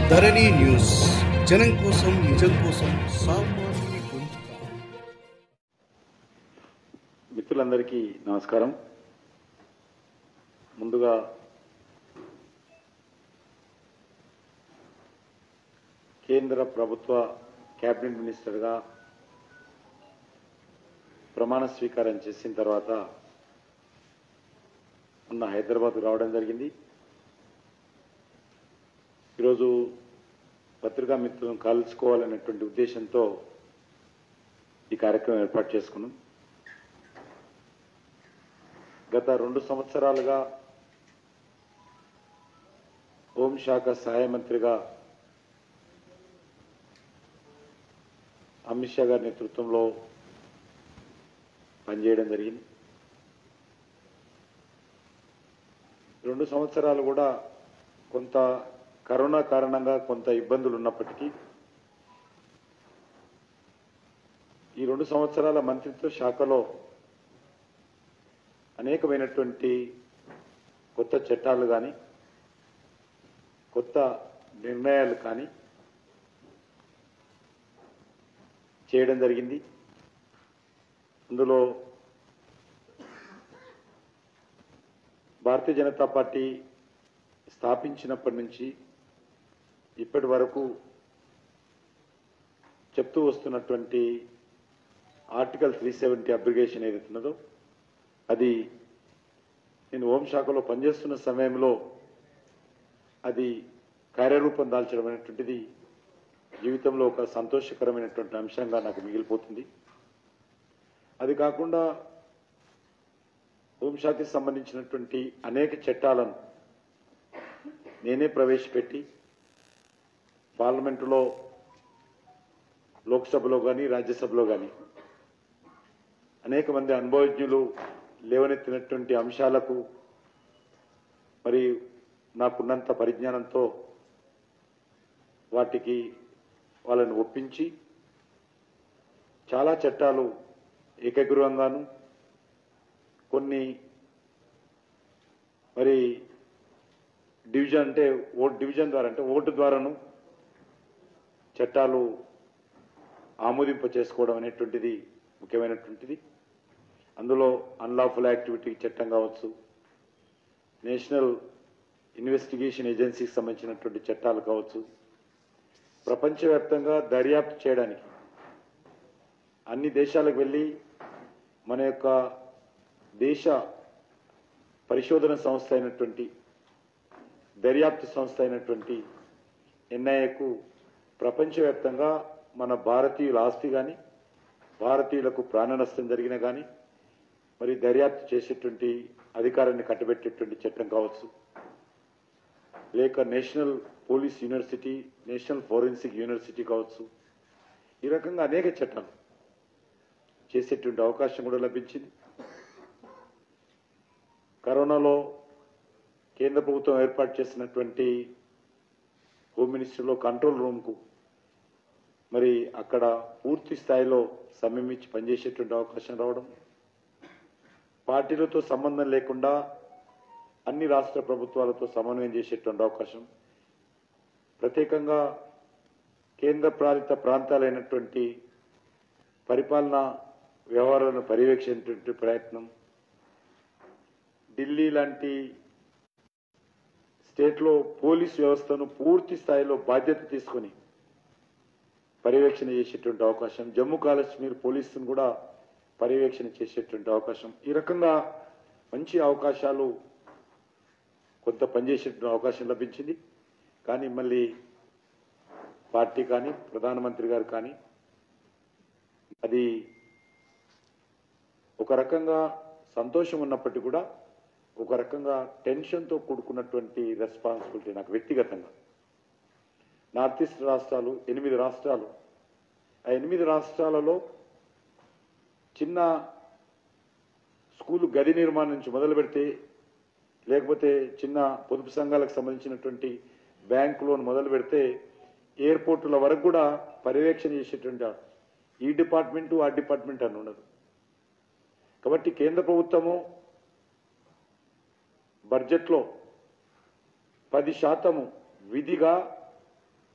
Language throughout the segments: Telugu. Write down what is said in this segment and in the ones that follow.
ధరణి న్యూస్ జనం కోసం నిజం కోసం సామాన్య గొంతుక. మిత్రులందరికీ నమస్కారం. ముందుగా కేంద్ర ప్రభుత్వ క్యాబినెట్ మినిస్టర్గా ప్రమాణ స్వీకారం చేసిన తర్వాత మొన్న హైదరాబాద్ రావడం జరిగింది. ఈరోజు పత్రికా మిత్రులను కలుసుకోవాలనేటువంటి ఉద్దేశంతో ఈ కార్యక్రమం ఏర్పాటు చేసుకున్నాం. గత 2 సంవత్సరాలుగా హోంశాఖ సహాయ మంత్రిగా అమిత్ షా గారి నేతృత్వంలో పనిచేయడం జరిగింది. 2 సంవత్సరాలు కూడా కొంత కరోనా కారణంగా కొంత ఇబ్బందులు ఉన్నప్పటికీ ఈ 2 సంవత్సరాల మంత్రిత్వ శాఖలో అనేకమైనటువంటి కొత్త చట్టాలు కానీ కొత్త నిర్ణయాలు కానీ చేయడం జరిగింది. అందులో భారతీయ జనతా పార్టీ స్థాపించినప్పటి నుంచి ఇప్పటి వరకు చెప్తూ వస్తున్నటువంటి ఆర్టికల్ 370 అబ్రిగేషన్ ఏదైతున్నదో అది నేను హోంశాఖలో పనిచేస్తున్న సమయంలో అది కార్యరూపం దాల్చడం అనేటువంటిది జీవితంలో ఒక సంతోషకరమైనటువంటి అంశంగా నాకు మిగిలిపోతుంది. అది కాకుండా హోంశాఖకి సంబంధించినటువంటి అనేక చట్టాలను నేనే ప్రవేశపెట్టి పార్లమెంటులో లోక్సభలో కానీ రాజ్యసభలో కానీ అనేక మంది అనుభవజ్ఞులు లేవనెత్తినటువంటి అంశాలకు మరి నాకున్నంత పరిజ్ఞానంతో వాటికి వాళ్ళని ఒప్పించి చాలా చట్టాలు ఏకగ్రీవంగాను కొన్ని మరి డివిజన్ అంటే డివిజన్ ద్వారా అంటే ఓటు ద్వారాను చట్టాలు ఆమోదింప చేసుకోవడం అనేటువంటిది ముఖ్యమైనటువంటిది. అందులో అన్లాఫుల్ యాక్టివిటీ చట్టం కావచ్చు, నేషనల్ ఇన్వెస్టిగేషన్ ఏజెన్సీకి సంబంధించినటువంటి చట్టాలు కావచ్చు, ప్రపంచవ్యాప్తంగా దర్యాప్తు చేయడానికి అన్ని దేశాలకు వెళ్ళి మన యొక్క దేశ పరిశోధన సంస్థ అయినటువంటి దర్యాప్తు సంస్థ అయినటువంటి ఎన్ఐఏకు ప్రపంచవ్యాప్తంగా మన భారతీయుల ఆస్తి కానీ భారతీయులకు ప్రాణ నష్టం జరిగినా కానీ మరి దర్యాప్తు చేసేటువంటి అధికారాన్ని కట్టబెట్టేటువంటి చట్టం కావచ్చు, లేక national police university, national forensic university కావచ్చు, ఈ రకంగా అనేక చట్టాలు చేసేటువంటి అవకాశం కూడా లభించింది. కరోనాలో కేంద్ర ప్రభుత్వం ఏర్పాటు చేసినటువంటి హోమ్ మినిస్ట్రీలో కంట్రోల్ రూమ్కు మరి అక్కడ పూర్తి స్థాయిలో సమయం ఇచ్చి పనిచేసేటువంటి అవకాశం రావడం, పార్టీలతో సంబంధం లేకుండా అన్ని రాష్ట్ర ప్రభుత్వాలతో సమన్వయం చేసేటువంటి అవకాశం, ప్రత్యేకంగా కేంద్ర పాలిత ప్రాంతాలైనటువంటి పరిపాలనా వ్యవహారాలను పర్యవేక్షించేటువంటి ప్రయత్నం, ఢిల్లీ లాంటి స్టేట్లో పోలీస్ వ్యవస్థను పూర్తి స్థాయిలో బాధ్యత తీసుకొని పర్యవేక్షణ చేసేటువంటి అవకాశం, జమ్మూ కాశ్మీర్ పోలీసును కూడా పర్యవేక్షణ చేసేటువంటి అవకాశం, ఈ రకంగా మంచి అవకాశాలు కొంత పనిచేసేటువంటి అవకాశం లభించింది. కానీ మళ్ళీ పార్టీ కానీ ప్రధానమంత్రి గారు కానీ అది ఒక రకంగా సంతోషం ఉన్నప్పటికీ కూడా ఒక రకంగా టెన్షన్తో కూడుకున్నటువంటి రెస్పాన్సిబిలిటీ నాకు వ్యక్తిగతంగా. నార్త్ ఈస్ట్ రాష్ట్రాలు 8 రాష్ట్రాలు, ఆ 8 రాష్ట్రాలలో చిన్న స్కూలు గది నిర్మాణం నుంచి మొదలు పెడితే, లేకపోతే చిన్న పొదుపు సంఘాలకు సంబంధించినటువంటి బ్యాంకు లోన్ మొదలు పెడితే ఎయిర్పోర్టుల వరకు కూడా పర్యవేక్షణ చేసేటువంటి ఈ డిపార్ట్మెంటు ఆ డిపార్ట్మెంట్ అని ఉండదు. కాబట్టి కేంద్ర ప్రభుత్వము బడ్జెట్లో 10% విధిగా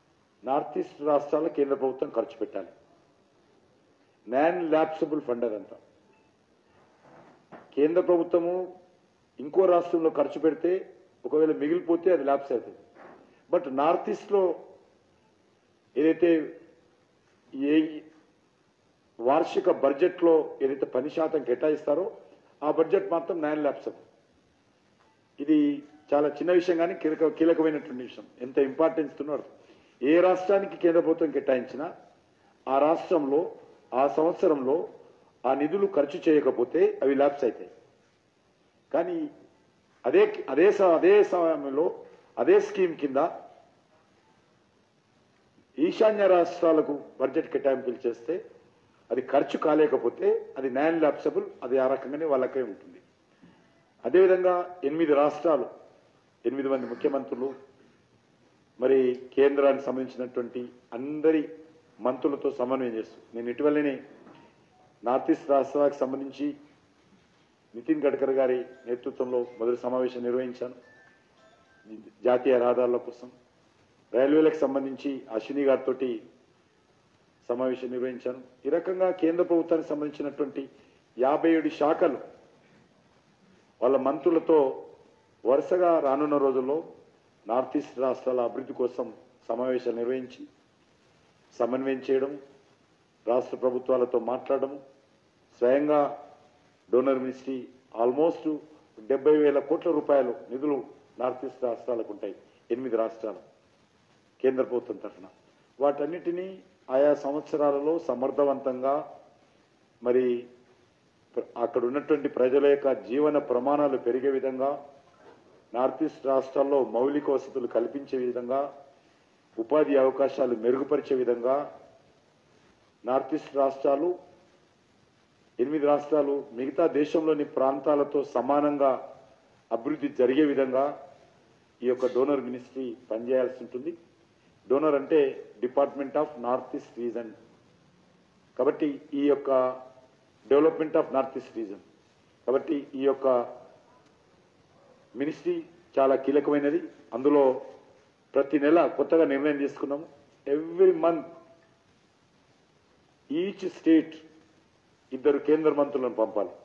నార్త్ ఈస్ట్ రాష్ట్రాల కేంద్ర ప్రభుత్వం ఖర్చు పెట్టాలి. నాన్ ల్యాప్సబుల్ ఫండ్ అదంతా. కేంద్ర ప్రభుత్వము ఇంకో రాష్ట్రంలో ఖర్చు పెడితే ఒకవేళ మిగిలిపోతే అది ల్యాప్స్ అవుతుంది. బట్ నార్త్ ఈస్ట్లో ఏదైతే ఏ వార్షిక బడ్జెట్లో ఏదైతే 10% కేటాయిస్తారో ఆ బడ్జెట్ మాత్రం నాన్ ల్యాప్సబుల్. ఇది చాలా చిన్న విషయం కానీ కీలకమైనటువంటి విషయం. ఎంత ఇంపార్టెన్స్ ఉన్నారు. ఏ రాష్ట్రానికి కేంద్ర ప్రభుత్వం కేటాయించినా ఆ రాష్ట్రంలో ఆ సంవత్సరంలో ఆ నిధులు ఖర్చు చేయకపోతే అవి ల్యాప్స్ అవుతాయి. కానీ అదే సమయంలో అదే స్కీమ్ కింద ఈశాన్య రాష్ట్రాలకు బడ్జెట్ కేటాయింపులు చేస్తే అది ఖర్చు కాలేకపోతే అది నాన్ ల్యాప్సబుల్. అది ఆ రకంగానే వాళ్ళకే ఉంటుంది. అదేవిధంగా 8 రాష్ట్రాలు 8 మంది ముఖ్యమంత్రులు మరి కేంద్రానికి సంబంధించినటువంటి అందరి మంత్రులతో సమన్వయం చేస్తూ నేను ఇటీవలనే నార్త్ ఈస్ట్ రాష్ట్రాలకు సంబంధించి నితిన్ గడ్కరీ గారి నేతృత్వంలో మొదటి సమావేశం నిర్వహించాను. జాతీయ రహదారుల కోసం రైల్వేలకు సంబంధించి అశ్విని గారితో సమావేశం నిర్వహించాను. ఈ రకంగా కేంద్ర ప్రభుత్వానికి సంబంధించినటువంటి 57 శాఖలు వాళ్ళ మంత్రులతో వరుసగా రానున్న రోజుల్లో నార్త్ ఈస్ట్ రాష్ట్రాల అభివృద్ధి కోసం సమావేశాలు నిర్వహించి సమన్వయం చేయడం, రాష్ట్ర ప్రభుత్వాలతో మాట్లాడడం, స్వయంగా డోనర్ మినిస్ట్రీ ఆల్మోస్ట్ 70,000 కోట్ల రూపాయలు నిధులు నార్త్ ఈస్ట్ రాష్ట్రాలకు ఉంటాయి. 8 రాష్ట్రాలు కేంద్ర ప్రభుత్వం తరఫున వాటన్నిటినీ ఆయా సంవత్సరాలలో సమర్థవంతంగా మరి అక్కడ ఉన్నటువంటి ప్రజల యొక్క జీవన ప్రమాణాలు పెరిగే విధంగా, నార్త్ ఈస్ట్ రాష్ట్రాల్లో మౌలిక వసతులు కల్పించే విధంగా, ఉపాధి అవకాశాలు మెరుగుపరిచే విధంగా నార్త్ ఈస్ట్ రాష్ట్రాలు 8 రాష్ట్రాలు మిగతా దేశంలోని ప్రాంతాలతో సమానంగా అభివృద్ధి జరిగే విధంగా ఈ యొక్క డోనర్ మినిస్ట్రీ పనిచేయాల్సి ఉంటుంది. డోనర్ అంటే department of north east region. కాబట్టి ఈ యొక్క development of north east region. కాబట్టి ఈ యొక్క మినిస్ట్రీ చాలా కీలకమైనది. అందులో ప్రతి నెల కొత్తగా నిర్ణయం తీసుకున్నాము. ఎవ్రీ మంత్ ఈచ్ స్టేట్ 2 కేంద్ర మంత్రులను పంపాలి.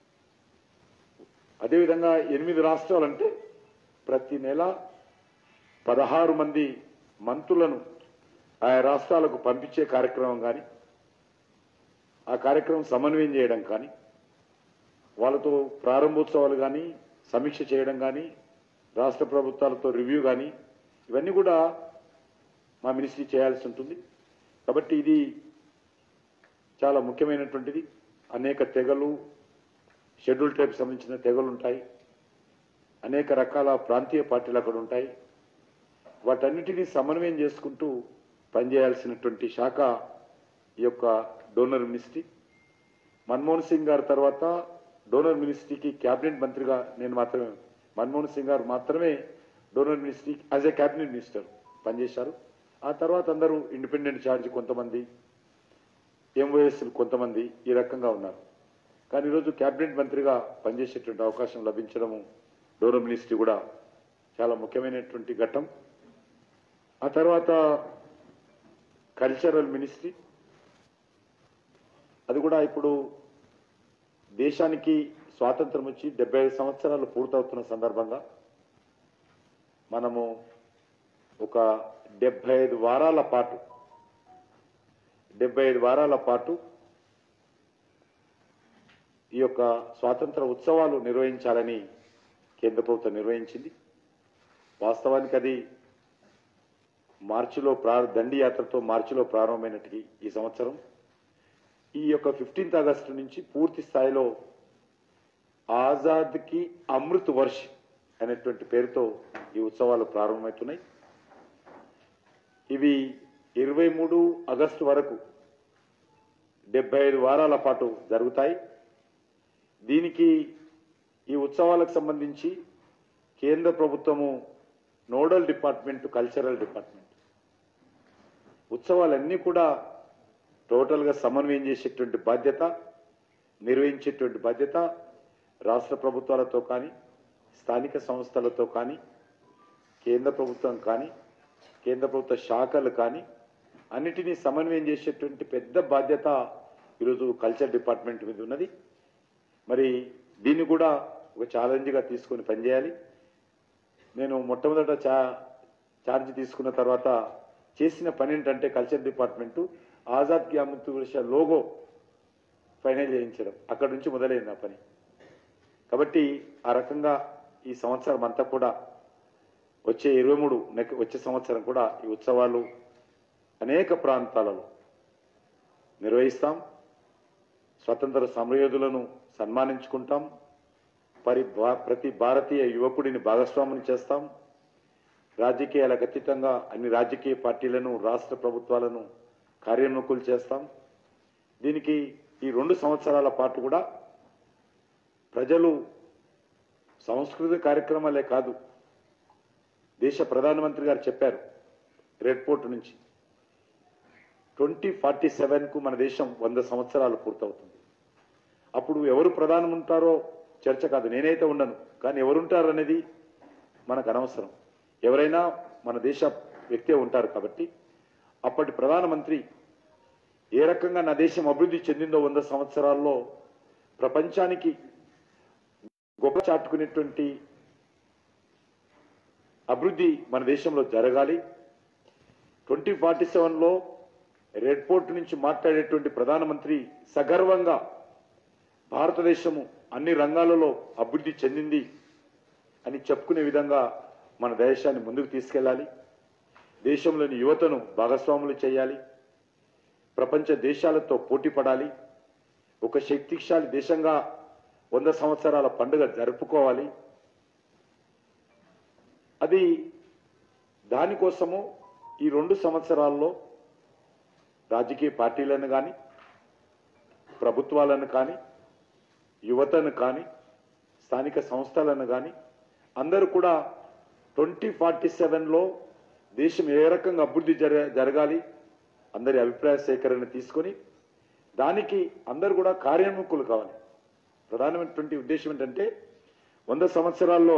అదేవిధంగా 8 రాష్ట్రాలంటే ప్రతి నెల 16 మంది మంత్రులను ఆయా రాష్ట్రాలకు పంపించే కార్యక్రమం కానీ, ఆ కార్యక్రమం సమన్వయం చేయడం కానీ, వాళ్ళతో ప్రారంభోత్సవాలు కానీ సమీక్ష చేయడం కానీ, రాష్ట్ర ప్రభుత్వాలతో రివ్యూ కానీ, ఇవన్నీ కూడా మా మినిస్ట్రీ చేయాల్సి ఉంటుంది. కాబట్టి ఇది చాలా ముఖ్యమైనటువంటిది. అనేక తెగలు, షెడ్యూల్ ట్రైబ్స్ సంబంధించిన తెగలు ఉంటాయి, అనేక రకాల ప్రాంతీయ పార్టీలు అక్కడ ఉంటాయి. వాటన్నిటినీ సమన్వయం చేసుకుంటూ పనిచేయాల్సినటువంటి శాఖ ఈ యొక్క డోనర్ మినిస్ట్రీ. మన్మోహన్ సింగ్ గారి తర్వాత డోనర్ మినిస్ట్రీకి క్యాబినెట్ మంత్రిగా నేను మాత్రమే, మన్మోహన్ సింగ్ గారు మాత్రమే DoNER ministry as a cabinet minister పనిచేశారు. ఆ తర్వాత అందరూ ఇండిపెండెంట్ ఛార్జ్ కొంతమంది, ఎంఓఎస్లు కొంతమంది ఈ రకంగా ఉన్నారు. కానీ ఈరోజు క్యాబినెట్ మంత్రిగా పనిచేసేటువంటి అవకాశం లభించడము డోనర్ మినిస్ట్రీ కూడా చాలా ముఖ్యమైనటువంటి ఘట్టం. ఆ తర్వాత కల్చరల్ మినిస్ట్రీ, అది కూడా ఇప్పుడు దేశానికి స్వాతంత్రం వచ్చి 75 సంవత్సరాలు పూర్తవుతున్న సందర్భంగా మనము ఒక 75 వారాల పాటు ఈ యొక్క స్వాతంత్ర ఉత్సవాలు నిర్వహించాలని కేంద్ర ప్రభుత్వం నిర్వహించింది. వాస్తవానికి అది మార్చిలో దండి యాత్రతో మార్చిలో ప్రారంభమైనట్టు ఈ సంవత్సరం ఈ యొక్క 15th ఆగస్టు నుంచి పూర్తి స్థాయిలో ఆజాద్ కి అమృత్ వర్ష్ అనేటువంటి పేరుతో ఈ ఉత్సవాలు ప్రారంభమవుతున్నాయి. ఇవి 23 ఆగస్టు వరకు 75 వారాల పాటు జరుగుతాయి. దీనికి ఈ ఉత్సవాలకు సంబంధించి కేంద్ర ప్రభుత్వము నోడల్ డిపార్ట్మెంట్ కల్చరల్ డిపార్ట్మెంట్. ఉత్సవాలన్నీ కూడా టోటల్గా సమన్వయం చేసేటువంటి బాధ్యత, నిర్వహించేటువంటి బాధ్యత రాష్ట్ర ప్రభుత్వాలతో కానీ, స్థానిక సంస్థలతో కానీ, కేంద్ర ప్రభుత్వం కానీ, కేంద్ర ప్రభుత్వ శాఖలు కానీ అన్నిటినీ సమన్వయం చేసేటువంటి పెద్ద బాధ్యత ఈరోజు కల్చర్ డిపార్ట్మెంట్ మీద ఉన్నది. మరి దీన్ని కూడా ఒక ఛాలెంజ్గా తీసుకొని పనిచేయాలి. నేను మొట్టమొదట ఛార్జ్ తీసుకున్న తర్వాత చేసిన పని ఏంటంటే కల్చర్ డిపార్ట్మెంటు ఆజాద్ కి అమృత్ వర్ష లోగో ఫైనల్ చేయించడం, అక్కడి నుంచి మొదలైంది ఆ పని. కాబట్టి ఆ రకంగా ఈ సంవత్సరం అంతా కూడా వచ్చే 23 వచ్చే సంవత్సరం కూడా ఈ ఉత్సవాలు అనేక ప్రాంతాలలో నిర్వహిస్తాం. స్వతంత్ర సమరయోధులను సన్మానించుకుంటాం. ప్రతి భారతీయ యువకుడిని భాగస్వాముని చేస్తాం. రాజకీయాలకు అతీతంగా అన్ని రాజకీయ పార్టీలను, రాష్ట్ర ప్రభుత్వాలను కార్యోన్ముఖులు చేస్తాం. దీనికి ఈ 2 సంవత్సరాల పాటు కూడా ప్రజలు సంస్కృతి కార్యక్రమాలే కాదు, దేశ ప్రధానమంత్రి గారు చెప్పారు రెడ్ ఫోర్ట్ నుంచి 2047కు మన దేశం 100 సంవత్సరాలు పూర్తవుతుంది. అప్పుడు ఎవరు ప్రధానం ఉంటారో చర్చ కాదు, నేనైతే ఉండను, కానీ ఎవరుంటారనేది మనకు అనవసరం. ఎవరైనా మన దేశ వ్యక్తే ఉంటారు. కాబట్టి అప్పటి ప్రధానమంత్రి ఏ రకంగా నా దేశం అభివృద్ధి చెందిందో 100 సంవత్సరాల్లో ప్రపంచానికి గొప్ప చాటుకునేటువంటి అభివృద్ధి మన దేశంలో జరగాలి. 2047లో రెడ్ ఫోర్ట్ నుంచి మాట్లాడేటువంటి ప్రధానమంత్రి సగర్వంగా భారతదేశము అన్ని రంగాలలో అభివృద్ధి చెందింది అని చెప్పుకునే విధంగా మన దేశాన్ని ముందుకు తీసుకెళ్లాలి. దేశంలోని యువతను భాగస్వాములు చేయాలి. ప్రపంచ దేశాలతో పోటీ పడాలి. ఒక శక్తిశాలి దేశంగా 100 సంవత్సరాల పండుగ జరుపుకోవాలి. అది దానికోసము ఈ 2 సంవత్సరాల్లో రాజకీయ పార్టీలను కానీ, ప్రభుత్వాలను కానీ, యువతను కానీ, స్థానిక సంస్థలను కానీ అందరూ కూడా 2047లో దేశం ఏ రకంగా అభివృద్ధి జరగాలి అందరి అభిప్రాయ సేకరణ తీసుకొని దానికి అందరూ కూడా కార్యోన్ముఖులు కావాలి. ప్రధానమైనటువంటి ఉద్దేశం ఏంటంటే 100 సంవత్సరాల్లో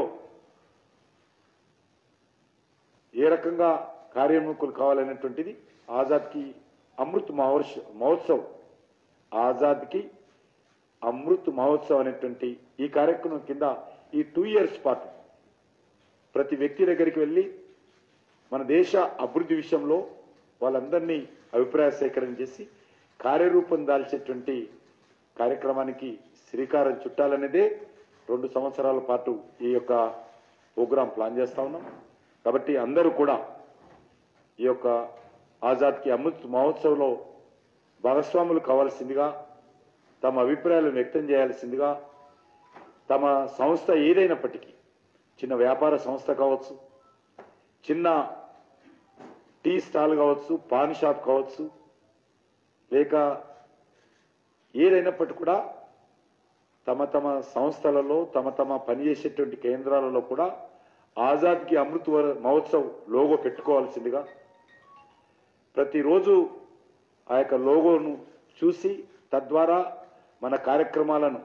ఏ రకంగా కార్యోన్ముఖులు కావాలనేటువంటిది ఆజాద్ కి అమృత్ మహోత్సవ్, ఆజాద్ కి అమృత్ మహోత్సవ్ అనేటువంటి ఈ కార్యక్రమం కింద ఈ 2 ఇయర్స్ పాటు ప్రతి వ్యక్తి దగ్గరికి వెళ్ళి మన దేశ అభివృద్ధి విషయంలో వాళ్ళందరినీ అభిప్రాయ సేకరణ చేసి కార్యరూపం దాల్చేటువంటి కార్యక్రమానికి శ్రీకారం చుట్టాలనేదే 2 సంవత్సరాల పాటు ఈ యొక్క ప్రోగ్రాం ప్లాన్ చేస్తా ఉన్నాం. కాబట్టి అందరూ కూడా ఈ యొక్క ఆజాద్ కి అమృత్ మహోత్సవ్లో భాగస్వాములు కావాల్సిందిగా, తమ అభిప్రాయాలను వ్యక్తం చేయాల్సిందిగా, తమ సంస్థ ఏదైనప్పటికీ చిన్న వ్యాపార సంస్థ కావచ్చు, చిన్న టీ స్టాల్ కావచ్చు, పాన్ షాప్ కావచ్చు, లేక ఏదైనప్పటికీ కూడా తమ తమ సంస్థలలో తమ పనిచేసేటువంటి కేంద్రాలలో కూడా ఆజాద్ కి అమృత్ మహోత్సవ్ లోగో పెట్టుకోవాల్సిందిగా, ప్రతిరోజు ఆ యొక్క లోగోను చూసి తద్వారా మన కార్యక్రమాలను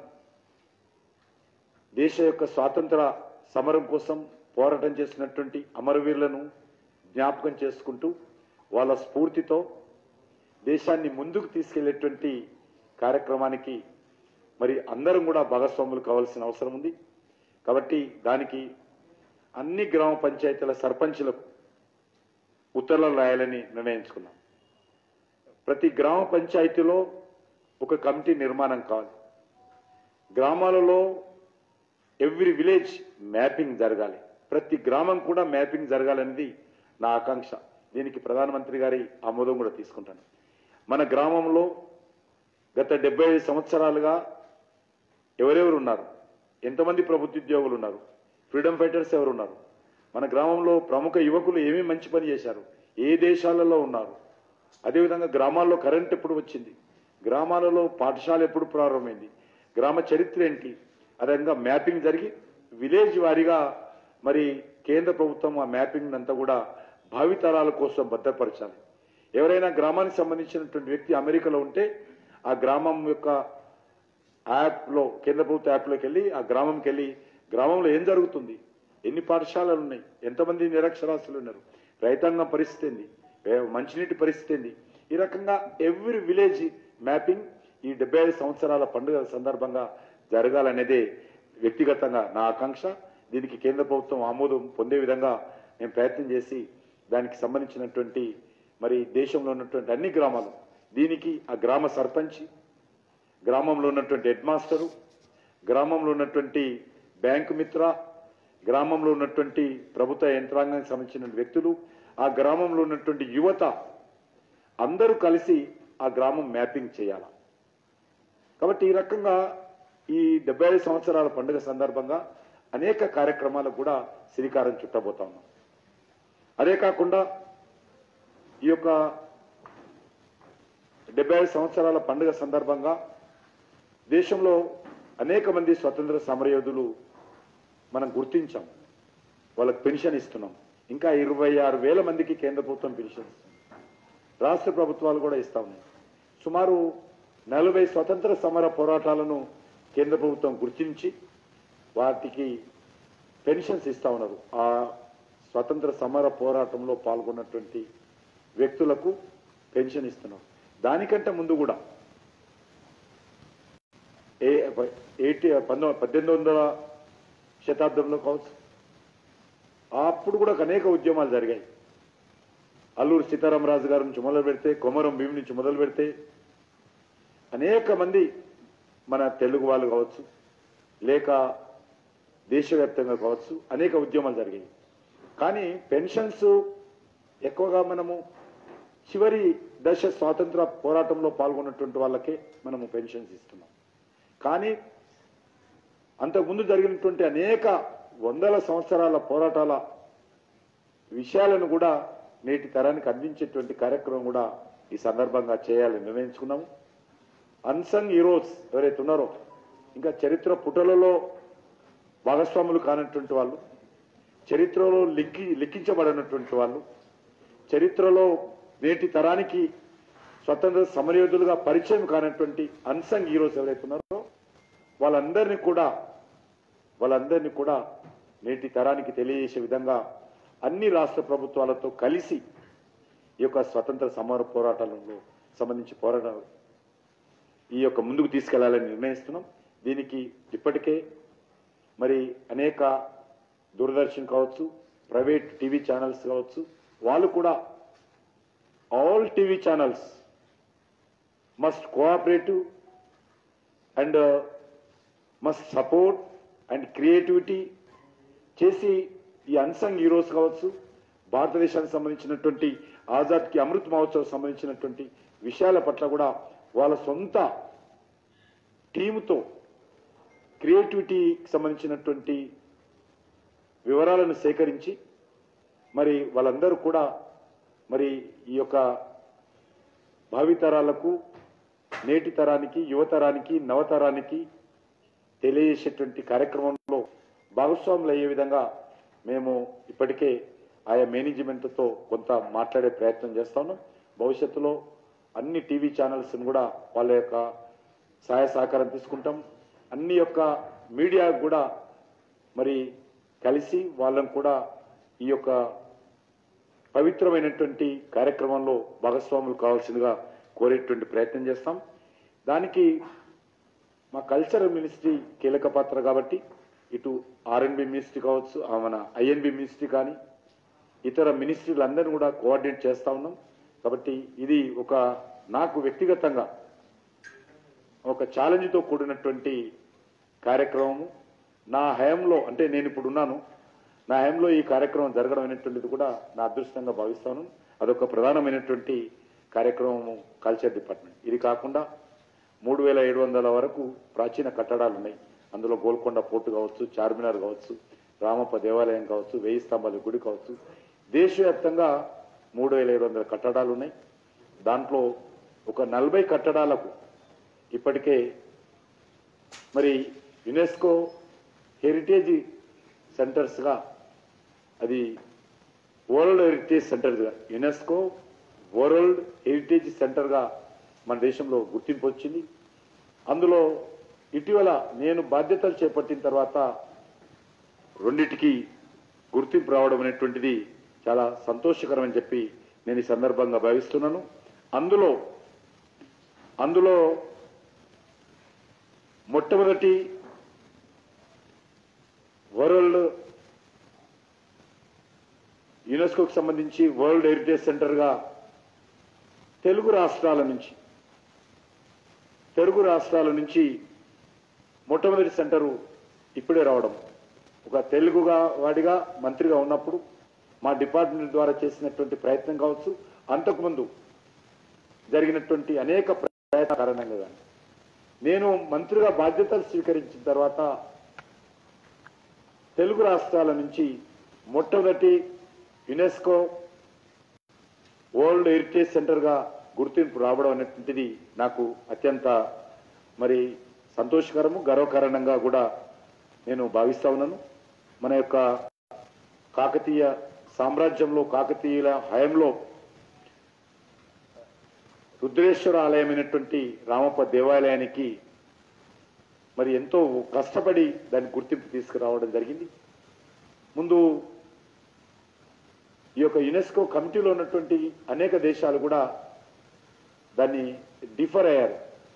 దేశ యొక్క స్వాతంత్ర సమరం కోసం పోరాటం చేసినటువంటి అమరవీరులను జ్ఞాపకం చేసుకుంటూ వాళ్ళ స్ఫూర్తితో దేశాన్ని ముందుకు తీసుకెళ్లేటువంటి కార్యక్రమానికి మరి అందరం కూడా భాగస్వాములు కావాల్సిన అవసరం ఉంది. కాబట్టి దానికి అన్ని గ్రామ పంచాయతీల సర్పంచులకు ఉత్తర్వులు రాయాలని నిర్ణయించుకున్నాం. ప్రతి గ్రామ పంచాయతీలో ఒక కమిటీ నిర్మాణం కావాలి. గ్రామాలలో ఎవ్రీ విలేజ్ మ్యాపింగ్ జరగాలి. ప్రతి గ్రామం కూడా మ్యాపింగ్ జరగాలనేది నా ఆకాంక్ష. దీనికి ప్రధానమంత్రి గారి ఆమోదం కూడా తీసుకుంటాను. మన గ్రామంలో గత 75 సంవత్సరాలుగా ఎవరెవరు ఉన్నారు, ఎంతమంది ప్రభుత్వ ఉద్యోగులు ఉన్నారు, ఫ్రీడమ్ ఫైటర్స్ ఎవరు ఉన్నారు, మన గ్రామంలో ప్రముఖ యువకులు ఏమేమి మంచి పని చేశారు, ఏ దేశాలలో ఉన్నారు, అదేవిధంగా గ్రామాల్లో కరెంట్ ఎప్పుడు వచ్చింది, గ్రామాలలో పాఠశాల ఎప్పుడు ప్రారంభమైంది, గ్రామ చరిత్ర ఏంటి, అదేవిధంగా మ్యాపింగ్ జరిగి విలేజ్ వారీగా మరి కేంద్ర ప్రభుత్వం ఆ మ్యాపింగ్ అంతా కూడా భావితరాల కోసం భద్రపరచాలి. ఎవరైనా గ్రామానికి సంబంధించినటువంటి వ్యక్తి అమెరికాలో ఉంటే ఆ గ్రామం యొక్క యాప్లో, కేంద్ర ప్రభుత్వ యాప్లోకి వెళ్ళి ఆ గ్రామంకి వెళ్ళి గ్రామంలో ఏం జరుగుతుంది, ఎన్ని పాఠశాలలు ఉన్నాయి, ఎంతమంది నిరక్షరాస్యులు ఉన్నారు, రైతాంగం పరిస్థితి ఏంది, మంచినీటి పరిస్థితి ఏంది, ఈ రకంగా ఎవ్రీ విలేజ్ మ్యాపింగ్ ఈ 75 సంవత్సరాల పండుగ సందర్భంగా జరగాలనేదే వ్యక్తిగతంగా నా ఆకాంక్ష. దీనికి కేంద్ర ప్రభుత్వం ఆమోదం పొందే విధంగా నేను ప్రయత్నం చేసి దానికి సంబంధించినటువంటి మరి దేశంలో ఉన్నటువంటి అన్ని గ్రామాలు, దీనికి ఆ గ్రామ సర్పంచ్, గ్రామంలో ఉన్నటువంటి హెడ్ మాస్టరు, గ్రామంలో ఉన్నటువంటి బ్యాంకు మిత్ర, గ్రామంలో ఉన్నటువంటి ప్రభుత్వ యంత్రాంగానికి సంబంధించిన వ్యక్తులు, ఆ గ్రామంలో ఉన్నటువంటి యువత అందరూ కలిసి ఆ గ్రామం మ్యాపింగ్ చేయాలి. కాబట్టి ఈ రకంగా ఈ 75 సంవత్సరాల పండుగ సందర్భంగా అనేక కార్యక్రమాలకు కూడా శ్రీకారం చుట్టబోతా ఉన్నాం. అదే కాకుండా ఈ యొక్క 75 సంవత్సరాల పండుగ సందర్భంగా దేశంలో అనేక మంది స్వతంత్ర సమరయోధులు మనం గుర్తించాం, వాళ్ళకి పెన్షన్ ఇస్తున్నాం. ఇంకా 26,000 మందికి కేంద్ర ప్రభుత్వం పెన్షన్ ఇస్తుంది, రాష్ట్ర ప్రభుత్వాలు కూడా ఇస్తా ఉన్నాయి. సుమారు 40 స్వతంత్ర సమర పోరాటాలను కేంద్ర ప్రభుత్వం గుర్తించి వాటికి పెన్షన్స్ ఇస్తా ఉన్నారు. ఆ స్వతంత్ర సమర పోరాటంలో పాల్గొన్నటువంటి వ్యక్తులకు పెన్షన్ ఇస్తున్నారు. దానికంటే ముందు కూడా 1800 శతాబ్దంలో కావచ్చు, అప్పుడు కూడా అనేక ఉద్యమాలు జరిగాయి. అల్లూరు సీతారామరాజు గారి నుంచి మొదలు పెడితే, కొమరం భీం నుంచి మొదలు పెడితే అనేక మంది మన తెలుగు వాళ్ళు కావచ్చు, లేక దేశవ్యాప్తంగా కావచ్చు, అనేక ఉద్యమాలు జరిగాయి. కానీ పెన్షన్స్ ఎక్కువగా మనము చివరి దశ స్వాతంత్ర పోరాటంలో పాల్గొన్నటువంటి వాళ్ళకే మనము పెన్షన్స్ ఇస్తున్నాం. కానీ అంతకుముందు జరిగినటువంటి అనేక వందల సంవత్సరాల పోరాటాల విషయాలను కూడా నేటి తరానికి అందించేటువంటి కార్యక్రమం కూడా ఈ సందర్భంగా చేయాలని నిర్ణయించుకున్నాము. అన్సంగ్ హీరోస్ ఎవరైతే ఉన్నారో, ఇంకా చరిత్ర పుటలలో భాగస్వాములు కానటువంటి వాళ్ళు, చరిత్రలో లిఖించబడినటువంటి వాళ్ళు, చరిత్రలో నేటి తరానికి స్వతంత్ర సమరయోధులుగా పరిచయం కానటువంటి అన్సంగ్ హీరోస్ ఎవరైతే ఉన్నారో వాళ్ళందరినీ కూడా నేటి తరానికి తెలియజేసే విధంగా అన్ని రాష్ట్ర ప్రభుత్వాలతో కలిసి ఈ యొక్క స్వతంత్ర సమర పోరాటాలలో సంబంధించి పోరాటాలు ఈ యొక్క ముందుకు తీసుకెళ్లాలని నిర్ణయిస్తున్నాం. దీనికి ఇప్పటికే మరి అనేక దూరదర్శన్ కావచ్చు, ప్రైవేట్ టీవీ ఛానల్స్ కావచ్చు, వాళ్ళు కూడా all TV channels must cooperative and must support and creativity చేసి ఈ అన్సంగ్ హీరోస్ కావచ్చు, భారతదేశానికి సంబంధించినటువంటి ఆజాద్కి అమృత్ మహోత్సవ్ సంబంధించినటువంటి విషయాల పట్ల కూడా వాళ్ళ సొంత టీముతో క్రియేటివిటీకి సంబంధించినటువంటి వివరాలను సేకరించి మరి వాళ్ళందరూ కూడా మరి ఈ యొక్క భావితరాలకు, నేటి తరానికి, యువతరానికి, నవతరానికి తెలియజేసేటువంటి కార్యక్రమంలో భాగస్వాములు అయ్యే విధంగా మేము ఇప్పటికే ఆయా మేనేజ్మెంట్తో కొంత మాట్లాడే ప్రయత్నం చేస్తా ఉన్నాం. భవిష్యత్తులో అన్ని టీవీ ఛానల్స్ కూడా వాళ్ళ యొక్క సహాయ సహకారం తీసుకుంటాం. అన్ని యొక్క మీడియా కూడా మరి కలిసి వాళ్ళని కూడా ఈ యొక్క పవిత్రమైనటువంటి కార్యక్రమంలో భాగస్వాములు కావాల్సిందిగా కోరేటువంటి ప్రయత్నం చేస్తాం. దానికి మా కల్చరల్ మినిస్ట్రీ కీలక పాత్ర కాబట్టి ఇటు R&B మినిస్ట్రీ కావచ్చు, మన INB మినిస్ట్రీ కానీ ఇతర మినిస్ట్రీలందరినీ కూడా కోఆర్డినేట్ చేస్తా ఉన్నాం. కాబట్టి ఇది ఒక నాకు వ్యక్తిగతంగా ఒక ఛాలెంజ్తో కూడినటువంటి కార్యక్రమము. నా హయాంలో, అంటే నేను ఇప్పుడు ఉన్నాను, నా హయాంలో ఈ కార్యక్రమం జరగడం అనేటువంటిది కూడా నా అదృష్టంగా భావిస్తాను. అదొక ప్రధానమైనటువంటి కార్యక్రమము కల్చర్ డిపార్ట్మెంట్. ఇది కాకుండా 3700 వరకు ప్రాచీన కట్టడాలు ఉన్నాయి. అందులో గోల్కొండ పోర్టు కావచ్చు, చార్మినార్ కావచ్చు, రామప్ప దేవాలయం కావచ్చు, 1000 స్తంభాల గుడి కావచ్చు, దేశవ్యాప్తంగా 3700 కట్టడాలు ఉన్నాయి. దాంట్లో ఒక 40 కట్టడాలకు ఇప్పటికే మరి యునెస్కో హెరిటేజ్ సెంటర్స్గా, అది వరల్డ్ హెరిటేజ్ సెంటర్గా, యునెస్కో వరల్డ్ హెరిటేజ్ సెంటర్గా మన దేశంలో గుర్తింపు వచ్చింది. అందులో ఇటీవల నేను బాధ్యతలు చేపట్టిన తర్వాత రెండిటికి గుర్తింపు రావడం అనేటువంటిది చాలా సంతోషకరం అని చెప్పి నేను ఈ సందర్భంగా భావిస్తున్నాను. అందులో మొట్టమొదటి వరల్డ్ యునెస్కోకు సంబంధించి వరల్డ్ హెరిటేజ్ సెంటర్గా తెలుగు రాష్ట్రాల నుంచి మొట్టమొదటి సెంటరు ఇప్పుడే రావడం, ఒక తెలుగుగా వాడిగా మంత్రిగా ఉన్నప్పుడు మా డిపార్ట్మెంట్ ద్వారా చేసినటువంటి ప్రయత్నం కావచ్చు, అంతకుముందు జరిగినటువంటి అనేక ప్రయత్నాల కారణంగా కానీ నేను మంత్రిగా బాధ్యతలు స్వీకరించిన తర్వాత తెలుగు రాష్ట్రాల నుంచి మొట్టమొదటి యునెస్కో వరల్డ్ హెరిటేజ్ సెంటర్గా గుర్తింపు రావడం అనేటువంటిది నాకు అత్యంత మరి సంతోషకరము, గర్వకారణంగా కూడా నేను భావిస్తా ఉన్నాను. మన యొక్క కాకతీయ సామ్రాజ్యంలో కాకతీయుల హయాంలో రుద్రేశ్వర ఆలయమైనటువంటి రామప్ప దేవాలయానికి మరి ఎంతో కష్టపడి దాని గుర్తింపు తీసుకురావడం జరిగింది. ముందు ఈ యొక్క యునెస్కో కమిటీలో ఉన్నటువంటి అనేక దేశాలు కూడా దాన్ని డిఫర్ అయ్యారు,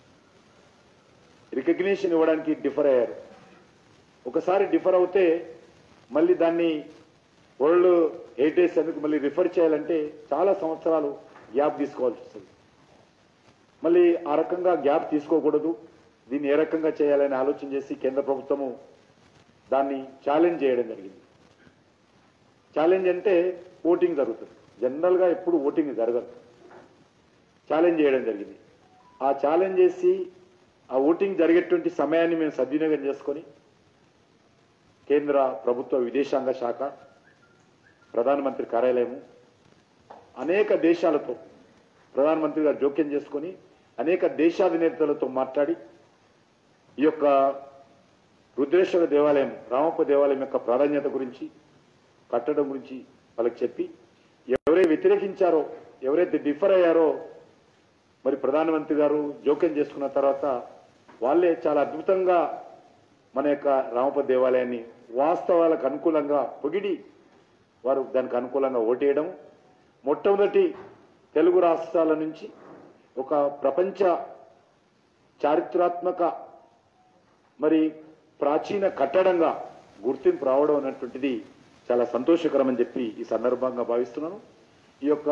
రికగ్నిషన్ ఇవ్వడానికి డిఫర్ అయ్యారు. ఒకసారి డిఫర్ అవుతే మళ్ళీ దాన్ని వరల్డ్ హెరిటేజ్ సెంటర్కి మళ్ళీ రిఫర్ చేయాలంటే చాలా సంవత్సరాలు గ్యాప్ తీసుకోవాల్సి వస్తుంది. మళ్ళీ ఆ రకంగా గ్యాప్ తీసుకోకూడదు, దీన్ని ఏ రకంగా చేయాలని ఆలోచన చేసి కేంద్ర ప్రభుత్వము దాన్ని ఛాలెంజ్ చేయడం జరిగింది. ఛాలెంజ్ అంటే ఓటింగ్ జరుగుతుంది, జనరల్గా ఎప్పుడు ఓటింగ్ జరగదు, ఛాలెంజ్ చేయడం జరిగింది. ఆ ఛాలెంజ్ చేసి ఆ ఓటింగ్ జరిగేటువంటి సమయాన్ని మేము సద్వినియోగం చేసుకొని కేంద్ర ప్రభుత్వ విదేశాంగ శాఖ, ప్రధానమంత్రి కార్యాలయము అనేక దేశాలతో ప్రధానమంత్రి గారు జోక్యం చేసుకొని అనేక దేశాధినేతలతో మాట్లాడి ఈ యొక్క రుద్రేశ్వర దేవాలయం రామప్ప దేవాలయం యొక్క ప్రాధాన్యత గురించి కట్టడం గురించి వాళ్ళకి చెప్పి ఎవరైతే వ్యతిరేకించారో ఎవరైతే డిఫర్ అయ్యారో మరి ప్రధానమంత్రి గారు జోక్యం చేసుకున్న తర్వాత వాళ్ళే చాలా అద్భుతంగా మన యొక్క రామప్ప దేవాలయాన్ని వాస్తవాలకు అనుకూలంగా పొగిడి వారు దానికి అనుకూలంగా ఓటేయడం, మొట్టమొదటి తెలుగు రాష్ట్రాల నుంచి ఒక ప్రపంచ చారిత్రాత్మక మరి ప్రాచీన కట్టడంగా గుర్తింపు రావడం అన్నటువంటిది చాలా సంతోషకరం అని చెప్పి ఈ సందర్భంగా భావిస్తున్నాను. ఈ యొక్క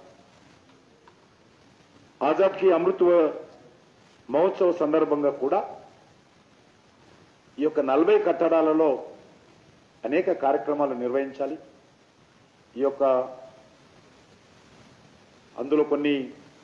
ఆజాద్ కి అమృత్ మహోత్సవ సందర్భంగా కూడా ఈ యొక్క 40 కట్టడాలలో అనేక కార్యక్రమాలు నిర్వహించాలి. ఈ యొక్క అందులో కొన్ని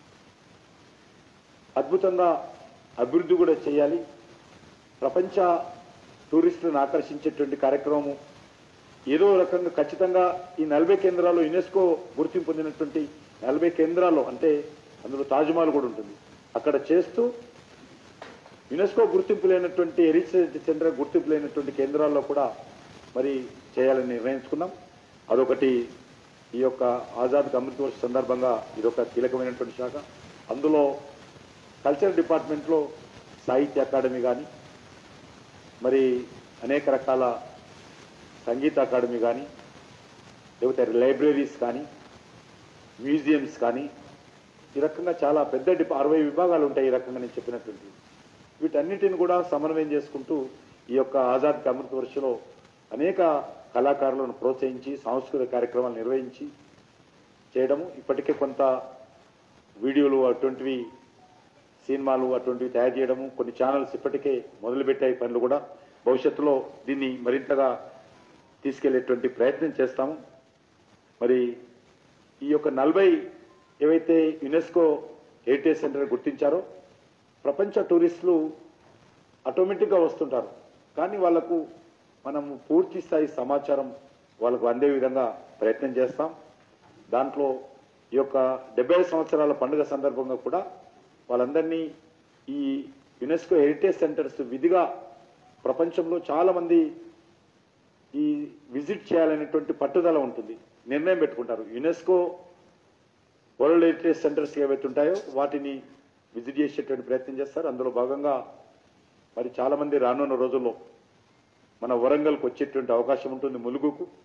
అద్భుతంగా అభివృద్ధి కూడా చేయాలి. ప్రపంచ టూరిస్టులను ఆకర్షించేటువంటి కార్యక్రమం ఏదో రకంగా ఖచ్చితంగా ఈ 40 కేంద్రాలు యునెస్కో గుర్తింపు పొందినటువంటి 40 కేంద్రాలు అంటే అందులో తాజ్మహల్ కూడా ఉంటుంది, అక్కడ చేస్తూ యునెస్కో గుర్తింపు లేనటువంటి హెరిటేజ్ సెంటర్ గుర్తింపు లేనటువంటి కేంద్రాల్లో కూడా మరి చేయాలని నిర్ణయించుకున్నాం. అదొకటి ఈ యొక్క ఆజాద్ అమృత్ మహోత్సవ్ సందర్భంగా ఇదొక కీలకమైనటువంటి శాఖ. అందులో కల్చరల్ డిపార్ట్మెంట్లో సాహిత్య అకాడమీ కానీ మరి అనేక రకాల సంగీత అకాడమీ కానీ లేకపోతే లైబ్రరీస్ కానీ మ్యూజియంస్ కానీ ఈ రకంగా చాలా పెద్ద 60 విభాగాలు ఉంటాయి. ఈ రకంగా నేను చెప్పినటువంటి వీటన్నిటిని కూడా సమన్వయం చేసుకుంటూ ఈ యొక్క ఆజాద్ అమృత్ మహోత్సవ్లో అనేక కళాకారులను ప్రోత్సహించి సాంస్కృతిక కార్యక్రమాలు నిర్వహించి చేయడము, ఇప్పటికే కొంత వీడియోలు అటువంటివి సినిమాలు అటువంటివి తయారు చేయడము, కొన్ని ఛానల్స్ ఇప్పటికే మొదలుపెట్టాయి పనులు కూడా. భవిష్యత్తులో దీన్ని మరింతగా తీసుకెళ్లేటువంటి ప్రయత్నం చేస్తాము. మరి ఈ యొక్క 40 ఏవైతే యునెస్కో హెరిటేజ్ సెంటర్ గుర్తించారో ప్రపంచ టూరిస్టులు ఆటోమేటిక్గా వస్తుంటారు, కానీ వాళ్లకు మనం పూర్తి స్థాయి సమాచారం వాళ్ళకు అందే విధంగా ప్రయత్నం చేస్తాం. దాంట్లో ఈ యొక్క 70 సంవత్సరాల పండుగ సందర్భంగా కూడా వాళ్ళందరినీ ఈ యునెస్కో హెరిటేజ్ సెంటర్స్ విధిగా ప్రపంచంలో చాలా మంది ఈ విజిట్ చేయాలనేటువంటి పట్టుదల ఉంటుంది, నిర్ణయం పెట్టుకుంటారు. యునెస్కో వరల్డ్ హెరిటేజ్ సెంటర్స్ ఏవైతే ఉంటాయో వాటిని విజిట్ చేసేటువంటి ప్రయత్నం చేస్తారు. అందులో భాగంగా మరి చాలా మంది రానున్న రోజుల్లో మన వరంగల్కి వచ్చేటువంటి అవకాశం ఉంటుంది, ములుగుకు.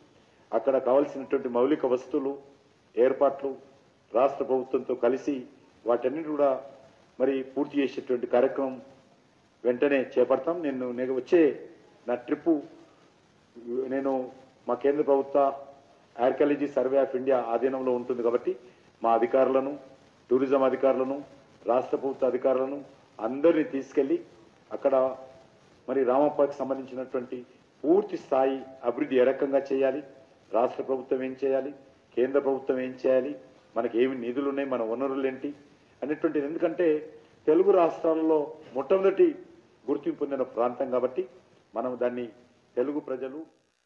అక్కడ కావాల్సినటువంటి మౌలిక వస్తువులు ఏర్పాట్లు రాష్ట్ర ప్రభుత్వంతో కలిసి వాటన్నిటి కూడా మరి పూర్తి చేసేటువంటి కార్యక్రమం వెంటనే చేపడతాం. నేను వచ్చే నా ట్రిప్పు నేను మా కేంద్ర ప్రభుత్వ ఆర్కియాలజీ సర్వే ఆఫ్ ఇండియా ఆధీనంలో ఉంటుంది కాబట్టి మా అధికారులను, టూరిజం అధికారులను, రాష్ట్ర ప్రభుత్వ అధికారులను అందరినీ తీసుకెళ్లి అక్కడ మరి రామప్పకి సంబంధించినటువంటి పూర్తి స్థాయి అభివృద్ధి ఏ రకంగా చేయాలి, రాష్ట్ర ప్రభుత్వం ఏం చేయాలి, కేంద్ర ప్రభుత్వం ఏం చేయాలి, మనకి ఏమి నిధులు ఉన్నాయి, మన వనరులు ఏంటి అనేటువంటిది. ఎందుకంటే తెలుగు రాష్ట్రాలలో మొట్టమొదటి గుర్తింపు పొందిన ప్రాంతం కాబట్టి మనం దాన్ని తెలుగు ప్రజలు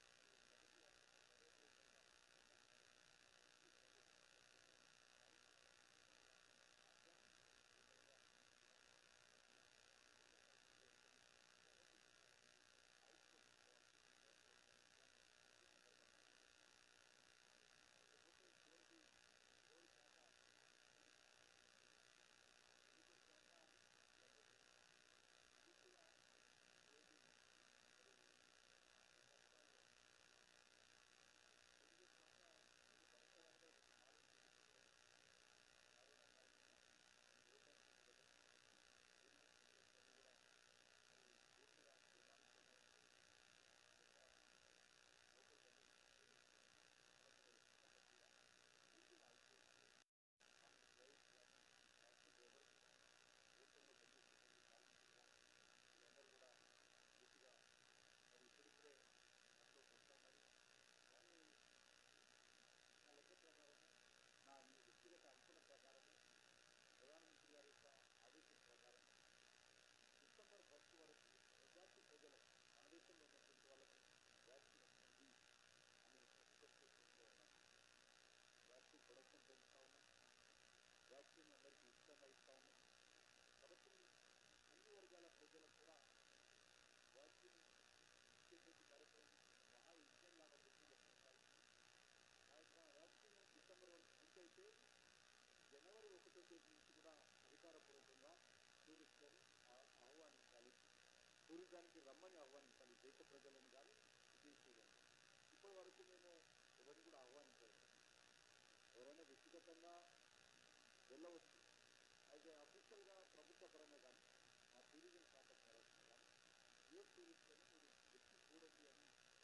టూరిజానికి రమ్మని ఆహ్వానించాలి. దేశ ప్రజలను కానీ విదేశీయులను. ఇప్పటి వరకు మేము ఎవరిని కూడా ఆహ్వానించలేదు. ఎవరైనా వ్యక్తిగతంగా వెళ్ళవచ్చు. అయితే అఫీషియల్గా ప్రభుత్వ పరంగా కానీ మా టూరిజం శాఖ పరంగా కానీ ఏ టూరిస్టులను మీరు ఎత్తి చూడండి అని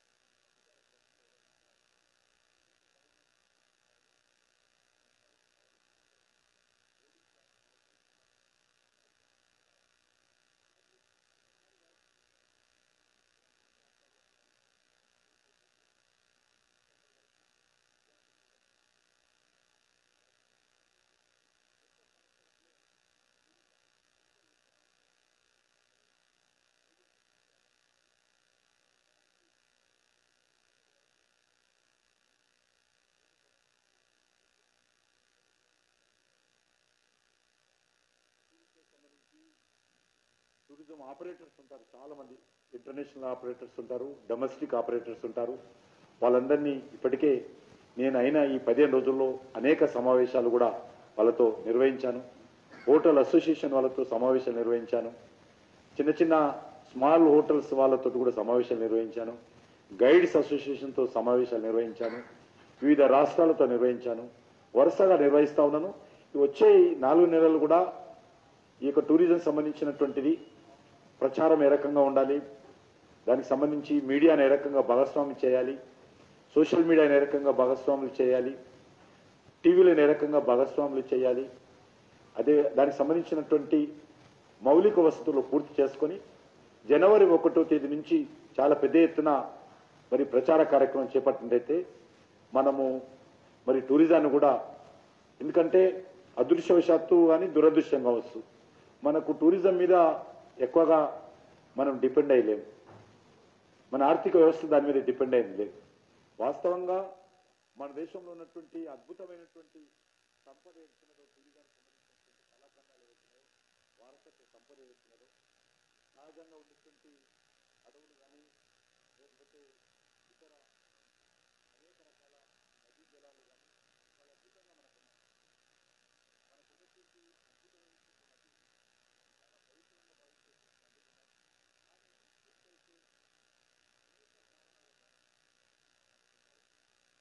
టూరిజం ఆపరేటర్స్ ఉంటారు. చాలా మంది ఇంటర్నేషనల్ ఆపరేటర్స్ ఉంటారు, డొమెస్టిక్ ఆపరేటర్స్ ఉంటారు. వాళ్ళందరినీ ఇప్పటికే నేను అయినా ఈ 15 రోజుల్లో అనేక సమావేశాలు కూడా వాళ్ళతో నిర్వహించాను. హోటల్ అసోసియేషన్ వాళ్ళతో సమావేశాలు నిర్వహించాను. చిన్న చిన్న స్మాల్ హోటల్స్ వాళ్ళతో కూడా సమావేశాలు నిర్వహించాను. గైడ్స్ అసోసియేషన్తో సమావేశాలు నిర్వహించాను. వివిధ రాష్ట్రాలతో నిర్వహించాను. వరుసగా నిర్వహిస్తా ఉన్నాను. వచ్చే 4 నెలలు కూడా ఈ యొక్క టూరిజం సంబంధించినటువంటిది ప్రచారం ఏ రకంగా ఉండాలి, దానికి సంబంధించి మీడియాను ఏ రకంగా భాగస్వామ్యం చేయాలి, సోషల్ మీడియాను ఏ రకంగా భాగస్వాములు చేయాలి, టీవీలను ఏ రకంగా భాగస్వాములు చేయాలి, అదే దానికి సంబంధించినటువంటి మౌలిక వసతులు పూర్తి చేసుకొని జనవరి 1వ తేదీ నుంచి చాలా పెద్ద ఎత్తున మరి ప్రచార కార్యక్రమం చేపట్టినట్టయితే మనము మరి టూరిజాన్ని కూడా, ఎందుకంటే అదృష్టవశాత్తు కానీ దురదృష్టం కావచ్చు, మనకు టూరిజం మీద ఎక్కువగా మనం డిపెండ్ అయ్యలేము. మన ఆర్థిక వ్యవస్థ దాని మీద డిపెండ్ అయింది లేదు. వాస్తవంగా మన దేశంలో ఉన్నటువంటి అద్భుతమైనటువంటి సంపద ఏడుతున్నదో, టూరిజానికి సంబంధించినటువంటి కళాఖండాలు ఏడుతున్నాయో, వారసత్వ సంపద ఏడుతున్నదో, సహజంగా ఉన్నటువంటి అడవులు కానీ లేకపోతే ఇతర అనేక రకాల నదీ జలాలు కానీ చాలా అద్భుతంగా మనకు ఉన్నటువంటి అద్భుతమైనటువంటి నది చాలా పవిత్రంగా భావించేటువంటి నదులు ఉన్నాయి. కానీ ఎప్పుడైతే అనేక కారణాల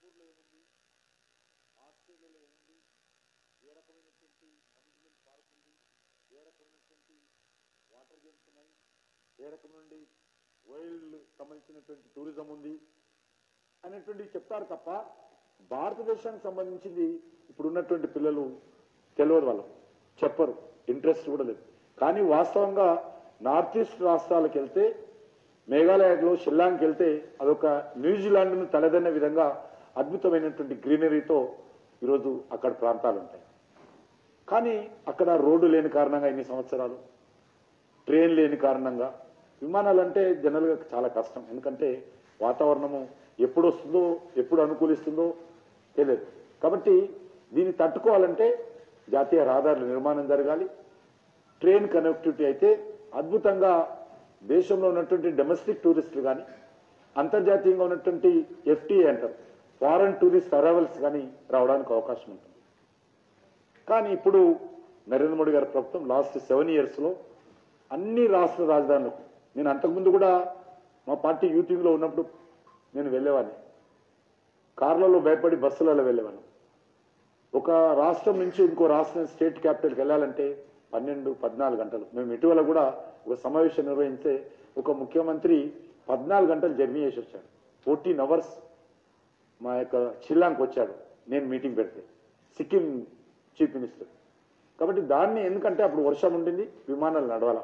సింగపూర్లో ఏముంది, ఆస్ట్రేలియాలో ఏముంది, ఏ రకమైనటువంటి అమ్యూజ్మెంట్ పార్క్ ఉంది, ఏ రకమైనటువంటి వాటర్ గేమ్స్ ఉన్నాయి, ఏ రకం నుండి వైల్డ్ సంబంధించినటువంటి టూరిజం ఉంది అనేటువంటివి చెప్తారు తప్ప భారతదేశానికి సంబంధించింది ఇప్పుడున్నటువంటి పిల్లలు తెలియదు, వాళ్ళు చెప్పరు, ఇంట్రెస్ట్ కూడా లేదు. కానీ వాస్తవంగా నార్త్ ఈస్ట్ రాష్ట్రాలకు వెళ్తే, మేఘాలయలో షిల్లాంగ్కి వెళ్తే అదొక న్యూజిలాండ్ను తలదన్న విధంగా అద్భుతమైనటువంటి గ్రీనరీతో ఈరోజు అక్కడ ప్రాంతాలు ఉంటాయి. కానీ అక్కడ రోడ్డు లేని కారణంగా ఇన్ని సంవత్సరాలు, ట్రైన్ లేని కారణంగా, విమానాలు అంటే జనరల్గా చాలా కష్టం. ఎందుకంటే వాతావరణము ఎప్పుడు వస్తుందో ఎప్పుడు అనుకూలిస్తుందో తెలియదు. కాబట్టి దీన్ని తట్టుకోవాలంటే జాతీయ రహదారుల నిర్మాణం జరగాలి. ట్రైన్ కనెక్టివిటీ అయితే అద్భుతంగా దేశంలో ఉన్నటువంటి డొమెస్టిక్ టూరిస్టులు కానీ, అంతర్జాతీయంగా ఉన్నటువంటి ఎఫ్టీఏ అంటారు, ఫారెన్ టూరిస్ట్ అరైవల్స్ కానీ రావడానికి అవకాశం ఉంటుంది. కానీ ఇప్పుడు నరేంద్ర మోడీ గారి ప్రభుత్వం లాస్ట్ 7 yearsలో అన్ని రాష్ట్ర రాజధానులకు, నేను అంతకుముందు కూడా మా పార్టీ యూత్ లో ఉన్నప్పుడు నేను వెళ్ళేవాడిని, కార్లలో భయపడి బస్సులలో వెళ్ళేవాడిని. ఒక రాష్ట్రం నుంచి ఇంకో రాష్ట్రం స్టేట్ క్యాపిటల్కి వెళ్ళాలంటే 12-14 గంటలు. మేము ఇటీవల కూడా ఒక సమావేశం నిర్వహించే ఒక ముఖ్యమంత్రి 14 గంటలు జర్నీ చేసి వచ్చాడు. 14 hours మా యొక్క షిల్లాంగ్కి వచ్చాడు నేను మీటింగ్ పెడితే, సిక్కిం చీఫ్ మినిస్టర్. కాబట్టి దాన్ని, ఎందుకంటే అప్పుడు వర్షం ఉండింది, విమానాలు నడవాల.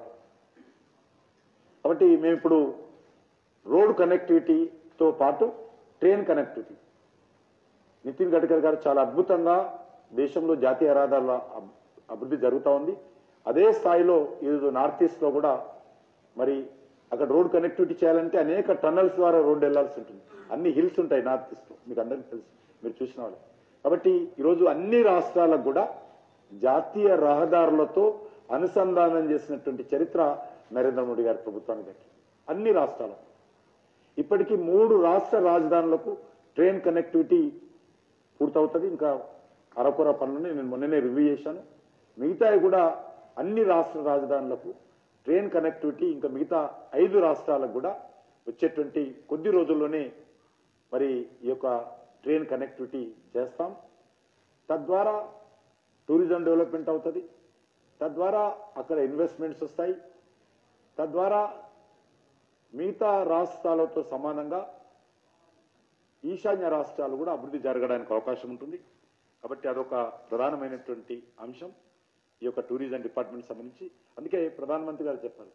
కాబట్టి మేము ఇప్పుడు రోడ్ కనెక్టివిటీతో పాటు ట్రైన్ కనెక్టివిటీ, నితిన్ గడ్కరీ గారు చాలా అద్భుతంగా దేశంలో జాతీయ రహదారుల అభివృద్ధి జరుగుతూ ఉంది. అదే స్థాయిలో ఈరోజు నార్త్ ఈస్ట్ లో కూడా మరి అక్కడ రోడ్ కనెక్టివిటీ చేయాలంటే అనేక టన్నల్స్ ద్వారా రోడ్డు వెళ్లాల్సి ఉంటుంది. అన్ని హిల్స్ ఉంటాయి నార్త్ ఈస్ట్ లో, మీకు అందరికీ తెలుసు, మీరు చూసిన వాళ్ళు. కాబట్టి ఈరోజు అన్ని రాష్ట్రాలకు కూడా జాతీయ రహదారులతో అనుసంధానం చేసినటువంటి చరిత్ర నరేంద్ర మోడీ గారి ప్రభుత్వానికి దక్కింది. అన్ని రాష్ట్రాలకు ఇప్పటికీ 3 రాష్ట్ర రాజధానులకు ట్రైన్ కనెక్టివిటీ పూర్తవుతుంది. ఇంకా అరకొర పనులని నేను మొన్ననే రివ్యూ చేశాను. మిగతాయి కూడా అన్ని రాష్ట్ర రాజధానులకు ట్రైన్ కనెక్టివిటీ, ఇంకా మిగతా 5 రాష్ట్రాలకు కూడా వచ్చేటువంటి కొద్ది రోజుల్లోనే మరి ఈ యొక్క ట్రైన్ కనెక్టివిటీ చేస్తాం. తద్వారా టూరిజం డెవలప్మెంట్ అవుతుంది, తద్వారా అక్కడ ఇన్వెస్ట్మెంట్స్ వస్తాయి, తద్వారా మిగతా రాష్ట్రాలతో సమానంగా ఈశాన్య రాష్ట్రాలు కూడా అభివృద్ధి జరగడానికి అవకాశం ఉంటుంది. కాబట్టి అదొక ప్రధానమైనటువంటి అంశం ఈ యొక్క టూరిజం డిపార్ట్మెంట్ సంబంధించి. అందుకే ప్రధానమంత్రి గారు చెప్పారు,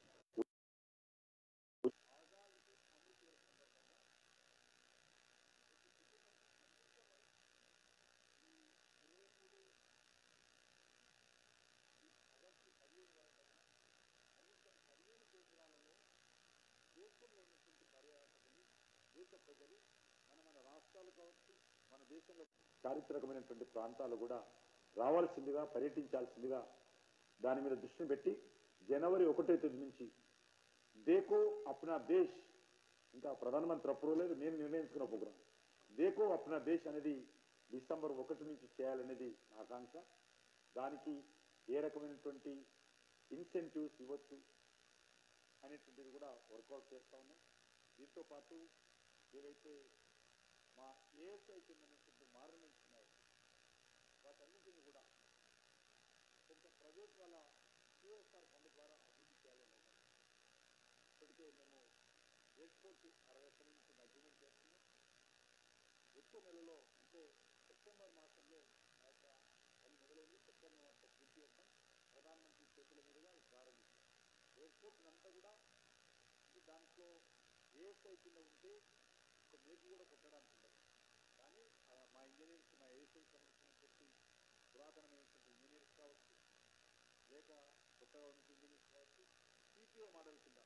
దేశ ప్రజలు మన రాష్ట్రాలు కావచ్చు, మన దేశంలో చారిత్రకమైనటువంటి ప్రాంతాలు కూడా రావాల్సిందిగా, పర్యటించాల్సిందిగా దాని మీద దృష్టిని పెట్టి జనవరి 1వ తేదీ నుంచి దేకో అప్నా దేశ్, ఇంకా ప్రధానమంత్రి అప్రూవల్ లేదు, నేను నిర్ణయించుకున్న ప్రోగ్రాం దేకో అప్నా దేశ్ అనేది డిసెంబర్ 1 నుంచి చేయాలనేది నా ఆకాంక్ష. దానికి ఏ రకమైనటువంటి ఇన్సెంటివ్స్ ఇవ్వచ్చు అనేటువంటిది కూడా వర్కౌట్ చేస్తా ఉన్నాం. దీంతో పాటు ఏవైతే మా ఏఎస్ఐ కింద మారమెంట్స్ ఉన్నాయో వాటన్నింటినీ కూడా కొంచెం ప్రైవేట్ వాళ్ళ సిఎస్ఆర్ ఫండ్ ద్వారా అభివృద్ధి చేయాలని ఇప్పటికే మేము ఎయిర్పోర్ట్ 60 నుంచి అగ్రిమెంట్ చేస్తున్నాం. వచ్చే నెలలో, అంటే సెప్టెంబర్ మాసంలో అది మొదలైంది. సెప్టెంబర్ మాసం పూర్తి చేస్తాం. ప్రధానమంత్రి చేతుల మీదుగా ప్రారంభిస్తాం. ఎయిర్పోర్ట్ అంతా కూడా దాంట్లో ఏఎస్ఐ కింద ఉంటే ఒక మేకు కూడా కొట్టడానికి ఉండదు. కానీ మా ఇంజనీర్స్, మా ఏఎస్ఐ సంబంధించినటువంటి పురాతనమైనటువంటి ఇంజనీర్స్ కావచ్చు, లేక కొత్తగా ఉన్న ఇంజనీర్స్ కావచ్చు, సిపిఓ మోడల్ కింద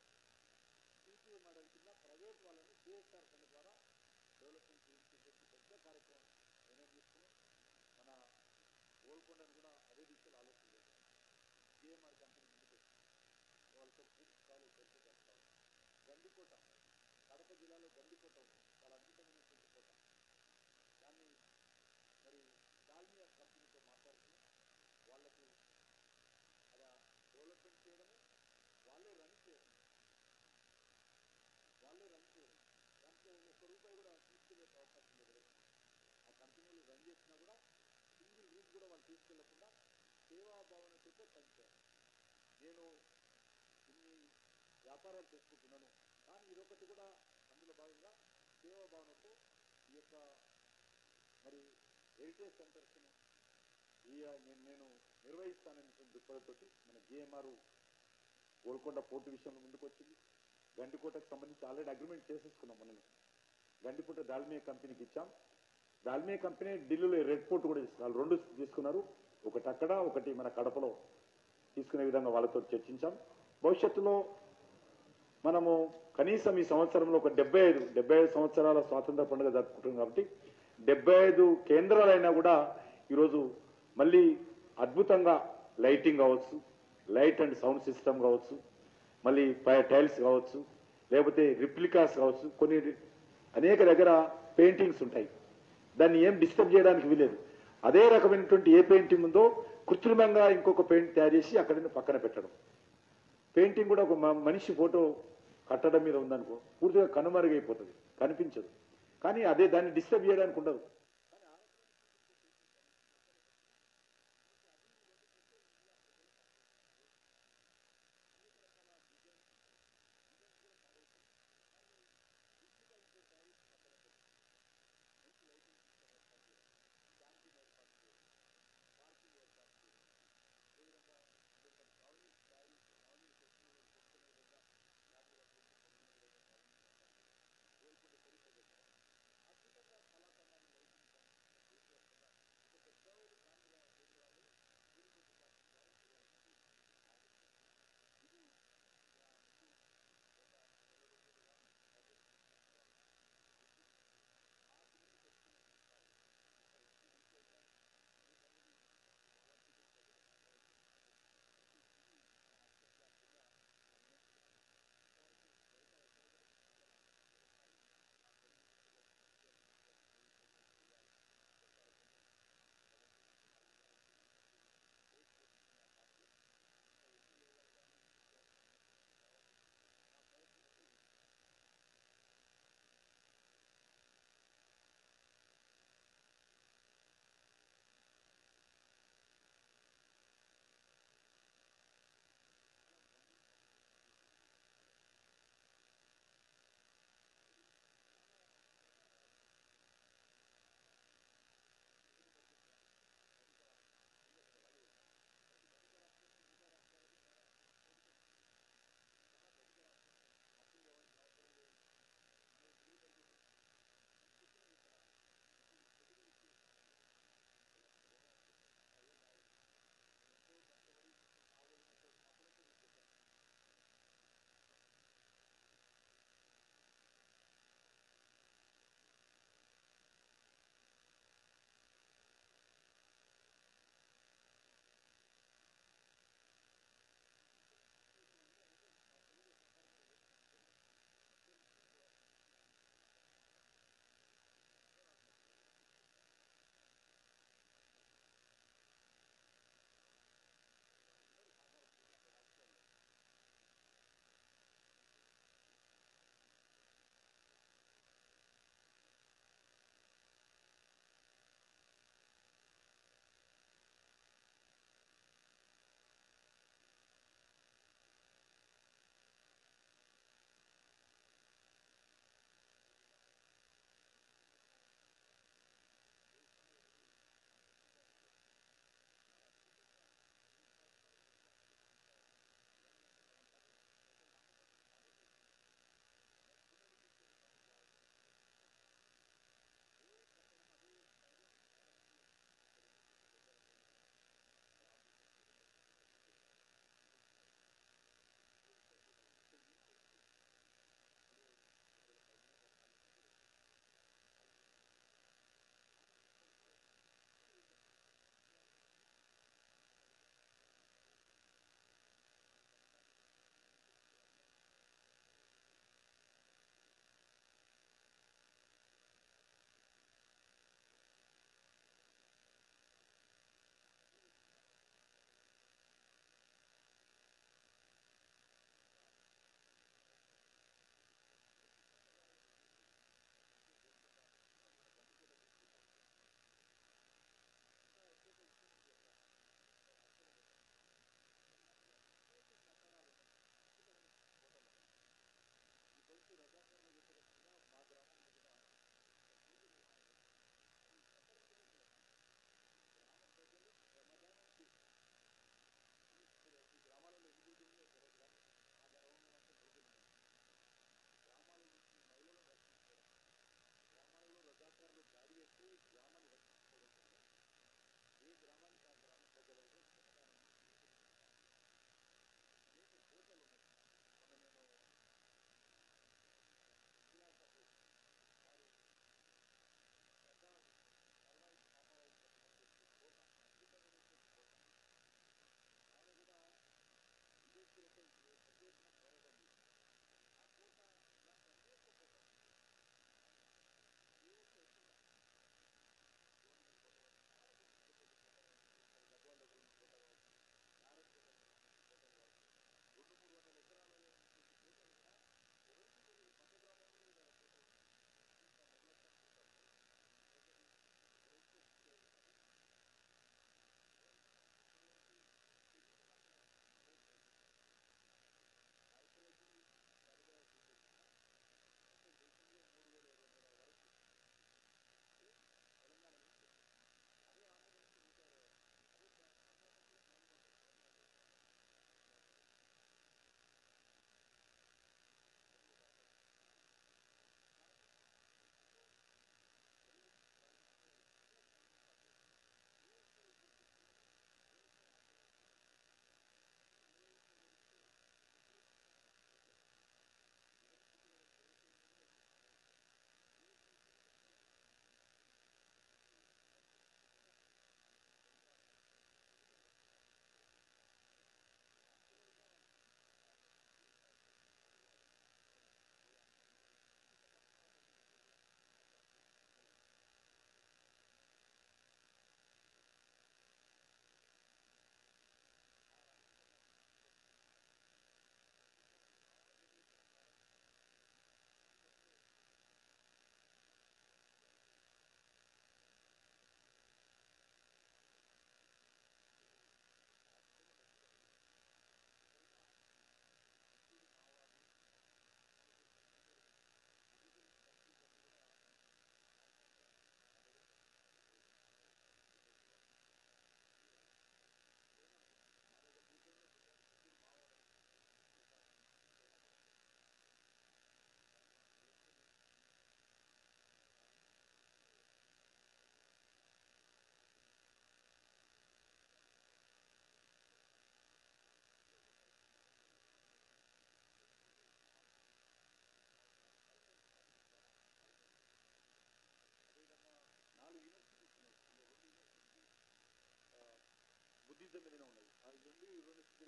ప్రైవేట్ వాళ్ళని సిఎస్ఆర్ ఫండ్ ద్వారా డెవలప్మెంట్ చేసేటువంటి పెద్ద కార్యక్రమం నిర్ణయం తీసుకున్నాం. మన గోల్కొండను కూడా అదే దిశలో ఆలోచన చేశాం. సిఎంఆర్ కంపెనీ ముందుకు వాళ్ళతో పూర్తి స్థాయిలో చర్చ చేస్తాం. గండికోట, కడప జిల్లాలో గండికోట ఉంది, చాలా అద్భుతమైనటువంటి కోట. దాన్ని మరి డాల్మియా కంపెనీతో మాట్లాడుతున్నాం. వాళ్లకు అలా డెవలప్మెంట్ చేయడము, వాళ్ళే రన్ చేయడం, దాంట్లో ₹1 కూడా తీసుకునే అవకాశం లేదు. చేసినా కూడా సింగిల్ రూమ్ కూడా వాళ్ళు తీసుకెళ్లకుండా సేవాభావనతో పనిచేయాలి. నేను ఇన్ని వ్యాపారాలు చేసుకుంటున్నాను, కానీ ఇదొకటి కూడా అందులో భాగంగా సేవాభావనతో ఈ యొక్క మరి హెరిటేజ్ సెంటర్స్ను నేను నిర్వహిస్తాననేటువంటి దృక్పథంతో మన జిఎంఆర్ గోల్కొండ పోర్టు విషయంలో ముందుకు వచ్చింది. గండికోటకు సంబంధించి ఆల్రెడీ అగ్రిమెంట్ చేసేసుకున్నాం. మనం గండికోట దాల్మియా కంపెనీకి ఇచ్చాం. దాల్మియా కంపెనీ ఢిల్లీలో రెడ్ పోర్ట్ కూడా వాళ్ళు 2 తీసుకున్నారు. ఒకటి అక్కడ, ఒకటి మన కడపలో తీసుకునే విధంగా వాళ్ళతో చర్చించాం. భవిష్యత్తులో మనము కనీసం ఈ సంవత్సరంలో ఒక 75 సంవత్సరాల స్వాతంత్ర పండుగ జరుపుకుంటున్నాం కాబట్టి 75 కేంద్రాలైనా కూడా ఈరోజు మళ్ళీ అద్భుతంగా లైటింగ్ కావచ్చు, లైట్ అండ్ సౌండ్ సిస్టమ్ కావచ్చు, మళ్ళీ టైల్స్ కావచ్చు, లేకపోతే రిప్లికాస్ కావచ్చు, కొన్ని అనేక దగ్గర పెయింటింగ్స్ ఉంటాయి. దాన్ని ఏం డిస్టర్బ్ చేయడానికి వీలేదు. అదే రకమైనటువంటి ఏ పెయింటింగ్ ఉందో కృత్రిమంగా ఇంకొక పెయింట్ తయారు చేసి అక్కడ పక్కన పెట్టడం. పెయింటింగ్ కూడా ఒక మనిషి ఫోటో కట్టడం మీద ఉందనుకో పూర్తిగా కనుమరుగైపోతుంది, కనిపించదు. కానీ అదే దాన్ని డిస్టర్బ్ చేయడానికి ఉండదు.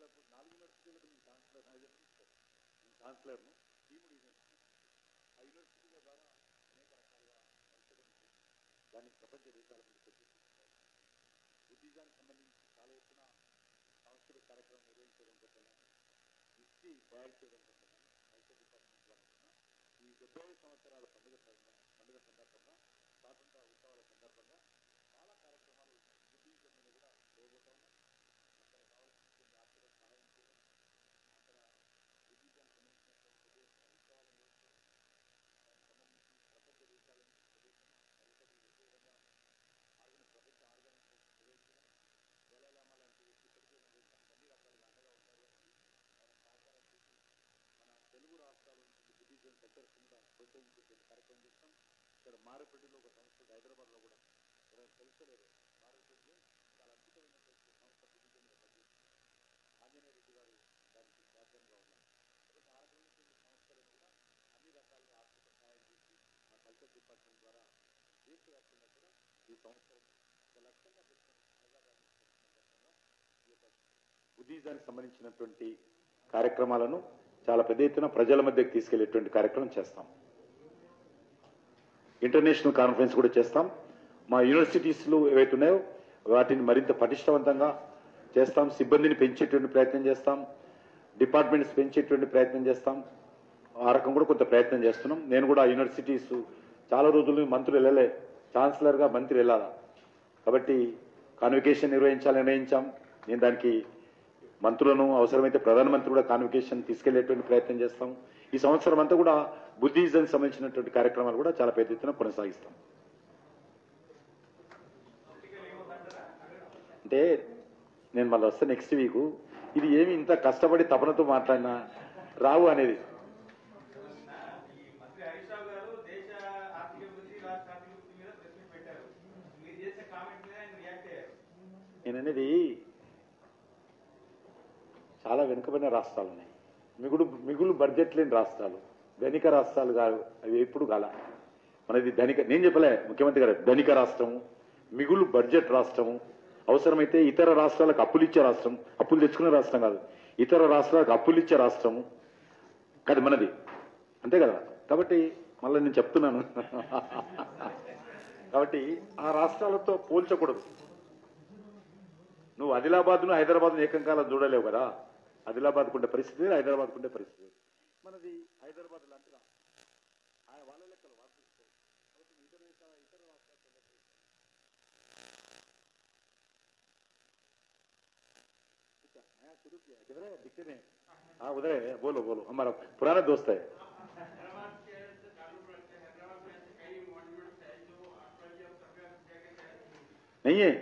4 యూనివర్సిటీలకు నేను ఛాన్సలర్ను ఈ 3 యూనివర్సిటీ ఆ యూనివర్సిటీల ద్వారా అనేక రకాల దాన్ని ప్రపంచ దేశాల ముందుకు వచ్చి బుద్ధిజానికి సంబంధించి చాలా ఎత్తున సాంస్కృతిక కార్యక్రమం నిర్వహించడం కోసం హిస్టరీ తయారు చేయడం కోసం కల్చర్ డిపార్ట్మెంట్ ద్వారా ఈ 75 సంవత్సరాల పండుగ సందర్భంగా స్వాతంత్ర ఉత్సవాల సందర్భంగా చాలా కార్యక్రమాలు బుద్ధిజం మీద కూడా చేయబోతా ఉన్నాం. అక్కడ కావాల్సిన ఆర్థిక సహాయం చేయడం, అక్కడ బుద్ధిజం సంబంధించినటువంటి ఉత్సవాలను దానికి సంబంధించి ప్రపంచ దేశాలను ప్రపంచ ఆర్గనైజేషన్ నిర్వహించడం, దళైలామా లాంటి ఇప్పటికే అన్ని రకాలుగా అండగా ఉంటారు కాబట్టి ఆయన సహకారం చేసి మన తెలుగు రాష్ట్రాల నుంచి బుద్ధిజం సెక్టర్స్ కూడా ప్రోత్సహించేటువంటి కార్యక్రమం చేస్తాం. ఇక్కడ మారేపల్లిలో ఒక సంస్థ, హైదరాబాద్లో కూడా ఎవరైనా తెలుసలేరు, మారేపల్లిలో చాలా అద్భుతమైనటువంటి సంస్థ బుద్ధిజం పనిచేస్తుంది. ఆంజనేయ రెడ్డి గారు దానికి సాధ్యంగా ఉన్నారు. కాబట్టి ఆర్గనైజేషన్ సంస్థలను కూడా అన్ని రకాలుగా ఆర్థిక సహాయం చేసి మా కల్చర్ డిపార్ట్మెంట్ ద్వారా దేశవ్యాప్తంగా కూడా ఈ సంవత్సరం ఒక లక్ష్యంగా పెట్టుకుని ఈ యొక్క బుద్ధిజానికి సంబంధించినటువంటి కార్యక్రమాలను చాలా పెద్ద ఎత్తున ప్రజల మధ్యకి తీసుకెళ్లేటువంటి కార్యక్రమం చేస్తాం. ఇంటర్నేషనల్ కాన్ఫరెన్స్ కూడా చేస్తాం. మా యూనివర్సిటీస్లు ఏవైతే ఉన్నాయో వాటిని మరింత పటిష్టవంతంగా చేస్తాం. సిబ్బందిని పెంచేటువంటి ప్రయత్నం చేస్తాం. డిపార్ట్మెంట్స్ పెంచేటువంటి ప్రయత్నం చేస్తాం. ఆ రకం కూడా కొంత ప్రయత్నం చేస్తున్నాం. నేను కూడా యూనివర్సిటీస్ చాలా రోజులు మంత్రులు వెళ్ళలే, ఛాన్సలర్గా మంత్రి వెళ్ళాలా కాబట్టి కాన్వికేషన్ నిర్వహించాం. నేను దానికి మంత్రులను, అవసరమైతే ప్రధానమంత్రి కూడా కాన్వికేషన్ తీసుకెళ్లేటువంటి ప్రయత్నం చేస్తాం. ఈ సంవత్సరం అంతా కూడా బుద్ధిజంకి సంబంధించినటువంటి కార్యక్రమాలు కూడా చాలా పెద్ద ఎత్తున కొనసాగిస్తాం. అంటే నేను మళ్ళీ వస్తే నెక్స్ట్ వీక్ ఇది ఏమి ఇంత కష్టపడి తపనతో మాట్లాడినా రావు అనేది. నేననేది చాలా వెనుకబడిన రాష్ట్రాలు ఉన్నాయి, మిగులు బడ్జెట్ లేని రాష్ట్రాలు, ధనిక రాష్ట్రాలు కాదు అవి ఎప్పుడు కాల. మనది ధనిక, నేను చెప్పలే ముఖ్యమంత్రి గారు, ధనిక రాష్ట్రము, మిగులు బడ్జెట్ రాష్ట్రము, అవసరమైతే ఇతర రాష్ట్రాలకు అప్పులు ఇచ్చే రాష్ట్రం, అప్పులు తెచ్చుకునే రాష్ట్రం కాదు, ఇతర రాష్ట్రాలకు అప్పులు ఇచ్చే రాష్ట్రము కాదు మనది, అంతే కదా. కాబట్టి మళ్ళీ నేను చెప్తున్నాను కాబట్టి ఆ రాష్ట్రాలతో పోల్చకూడదు. నువ్వు ఆదిలాబాద్ను హైదరాబాద్ను ఏకంకాలం చూడలేవు కదా. ఆదిలాబాద్కు ఉండే పరిస్థితి, హైదరాబాద్కు ఉండే పరిస్థితి. మనది హైదరాబాద్ లాంటి రాష్ట్రం, వాళ్ళ లెక్కలు వాళ్ళు తీసుకోవాలి. కాబట్టి ఇతర రాష్ట్రాలు दिखते नहीं। हाँ उधर है, बोलो बोलो, हमारा पुराना दोस्त है। नहीं है,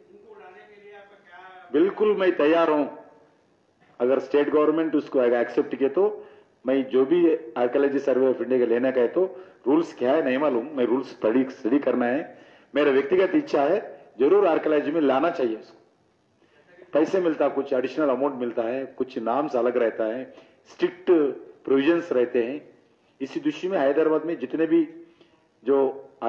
बिल्कुल मैं तैयार हूं। अगर स्टेट गवर्नमेंट उसको एक्सेप्ट किए तो मैं जो भी आर्कियोलॉजी सर्वे ऑफ इंडिया का लेने का है तो रूल्स क्या है नहीं मालूम, मैं रूल्स स्टडी करना है। मेरा व्यक्तिगत इच्छा है, जरूर आर्कियोलॉजी में लाना चाहिए उसको। पैसे मिलता, कुछ एडिशनल अमाउंट मिलता है, कुछ नाम्स अलग रहता है, स्ट्रिक्ट प्रोविजंस रहते हैं। इसी दृष्टि में हैदराबाद में जितने भी जो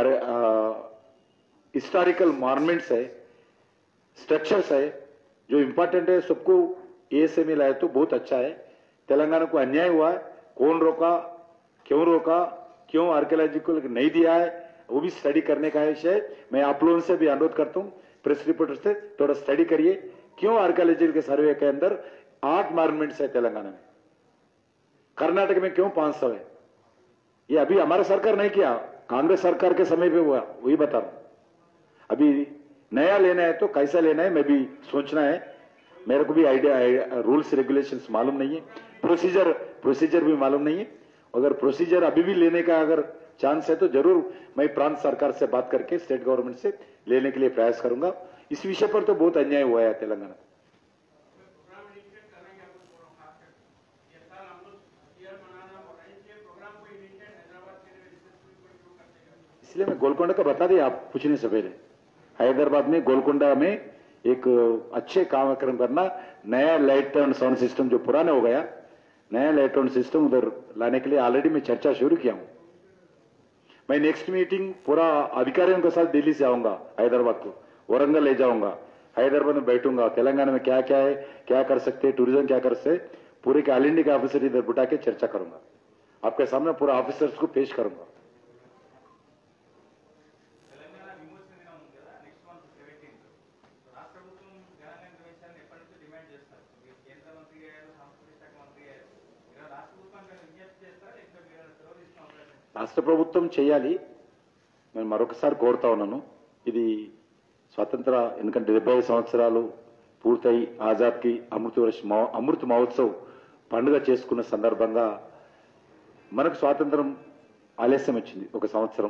हिस्टोरिकल मॉन्यूमेंट्स है, स्ट्रक्चर्स है, जो इम्पोर्टेंट है, सबको एएसए में लाए तो बहुत अच्छा है। तेलंगाना को अन्याय हुआ है, कौन रोका, क्यों आर्कियोलॉजिकल नहीं दिया है, वो भी स्टडी करने का विषय। मैं आप लोगों से भी अनुरोध करता हूँ, प्रेस रिपोर्टर से थोड़ा स्टडी करिए, क्यों आर्कियोलॉजिकल के सर्वे के अंदर 8 मॉन्यूमेंट्स है तेलंगाना में, कर्नाटक में क्यों 500 है। ये अभी हमारा सरकार नहीं किया, कांग्रेस सरकार के समय पे हुआ, वही बता रहा हूं। अभी नया लेना है तो कैसा लेना है मैं भी सोचना है, मेरे को भी आइडिया, रूल्स रेगुलेशंस मालूम नहीं है, प्रोसीजर भी मालूम नहीं है। अगर प्रोसीजर अभी भी लेने का अगर चांस है तो जरूर मैं प्रांत सरकार से बात करके स्टेट गवर्नमेंट से लेने के लिए प्रयास करूंगा। इस विषय पर तो बहुत अन्याय हुआ है तेलंगाना। इसलिए मैं गोलकोंडा का बता दिया आप पूछने से पहले। हैदराबाद में गोलकोंडा में एक अच्छे कार्यक्रम करना, नया लाइट एंड साउंड सिस्टम जो पुराना हो गया, नया लाइट एंड सिस्टम उधर लाने के लिए ऑलरेडी मैं चर्चा शुरू किया हूं। मैं नेक्स्ट मीटिंग पूरा अधिकारियों के साथ दिल्ली से आऊंगा, हैदराबाद को वरंगल ले जाऊंगा, हैदराबाद में बैठूंगा, तेलंगाना में क्या क्या है, क्या कर सकते हैं, टूरिज्म क्या कर सकते, पूरे के ऑल इंडिया के ऑफिसर इधर बुटा के चर्चा करूंगा, आपके सामने पूरा ऑफिसर्स को पेश करूंगा. రాష్ట్ర ప్రభుత్వం చేయాలి. నేను మరొకసారి కోరుతా ఉన్నాను, ఇది స్వాతంత్ర ఎందుకంటే 75 సంవత్సరాలు పూర్తయి ఆజాద్కి అమృత మహోత్సవ్ పండుగ చేసుకున్న సందర్భంగా మనకు స్వాతంత్రం ఆలస్యం వచ్చింది. ఒక సంవత్సరం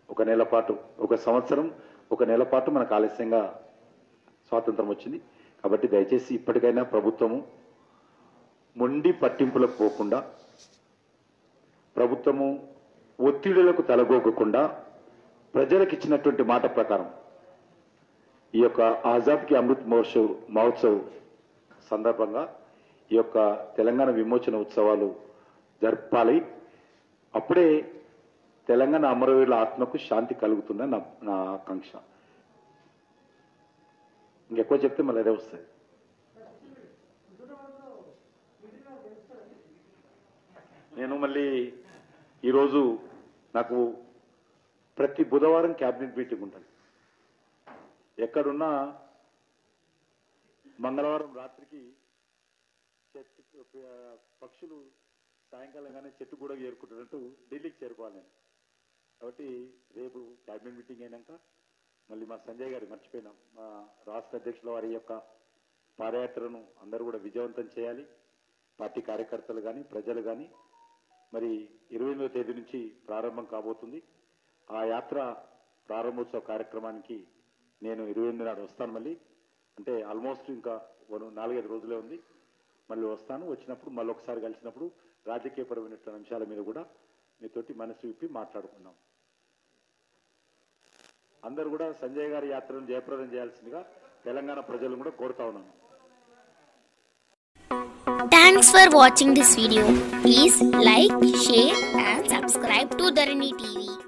ఒక నెల పాటు మనకు ఆలస్యంగా స్వాతంత్రం వచ్చింది. కాబట్టి దయచేసి ఇప్పటికైనా ప్రభుత్వము మొండి పట్టింపులకు పోకుండా, ప్రభుత్వము ఒత్తిడులకు తలగొగ్గకుండా ప్రజలకు ఇచ్చినటువంటి మాట ప్రకారం ఈ యొక్క ఆజాద్కి అమృత్ మహోత్సవ్ సందర్భంగా ఈ యొక్క తెలంగాణ విమోచన ఉత్సవాలు జరపాలి. అప్పుడే తెలంగాణ అమరవీరుల ఆత్మకు శాంతి కలుగుతుందని నా ఆకాంక్ష. ఇంకెక్కువ చెప్తే మళ్ళీ అదే వస్తుంది. నేను మళ్ళీ ఈరోజు నాకు ప్రతి బుధవారం క్యాబినెట్ మీటింగ్ ఉంటుంది. ఎక్కడున్నా మంగళవారం రాత్రికి పక్షులు సాయంకాలంగానే చెట్టు కూడా చేరుకుంటున్నట్టు ఢిల్లీకి చేరుకోవాలి నేను. కాబట్టి రేపు క్యాబినెట్ మీటింగ్ అయినాక మళ్ళీ మా సంజయ్ గారు మర్చిపోయినాం, మా రాష్ట్ర అధ్యక్షుల వారి యొక్క పాదయాత్రను అందరూ కూడా విజయవంతం చేయాలి. పార్టీ కార్యకర్తలు కానీ ప్రజలు కానీ మరి 28వ తేదీ నుంచి ప్రారంభం కాబోతుంది. ఆ యాత్ర ప్రారంభోత్సవ కార్యక్రమానికి నేను 28 నాడు వస్తాను. మళ్ళీ అంటే ఆల్మోస్ట్ ఇంకా 4-5 రోజులే ఉంది. మళ్ళీ వస్తాను. వచ్చినప్పుడు మళ్ళీ ఒకసారి కలిసినప్పుడు రాజకీయపరమైనటువంటి అంశాల మీద కూడా మీతోటి మనసు విప్పి మాట్లాడుకున్నాం. అందరూ కూడా సంజయ్ గారి యాత్రను జయప్రదం చేయాల్సిందిగా తెలంగాణ ప్రజలను కూడా కోరుతా ఉన్నాను. Thanks for watching this video. Please like, share and subscribe to Dharani TV.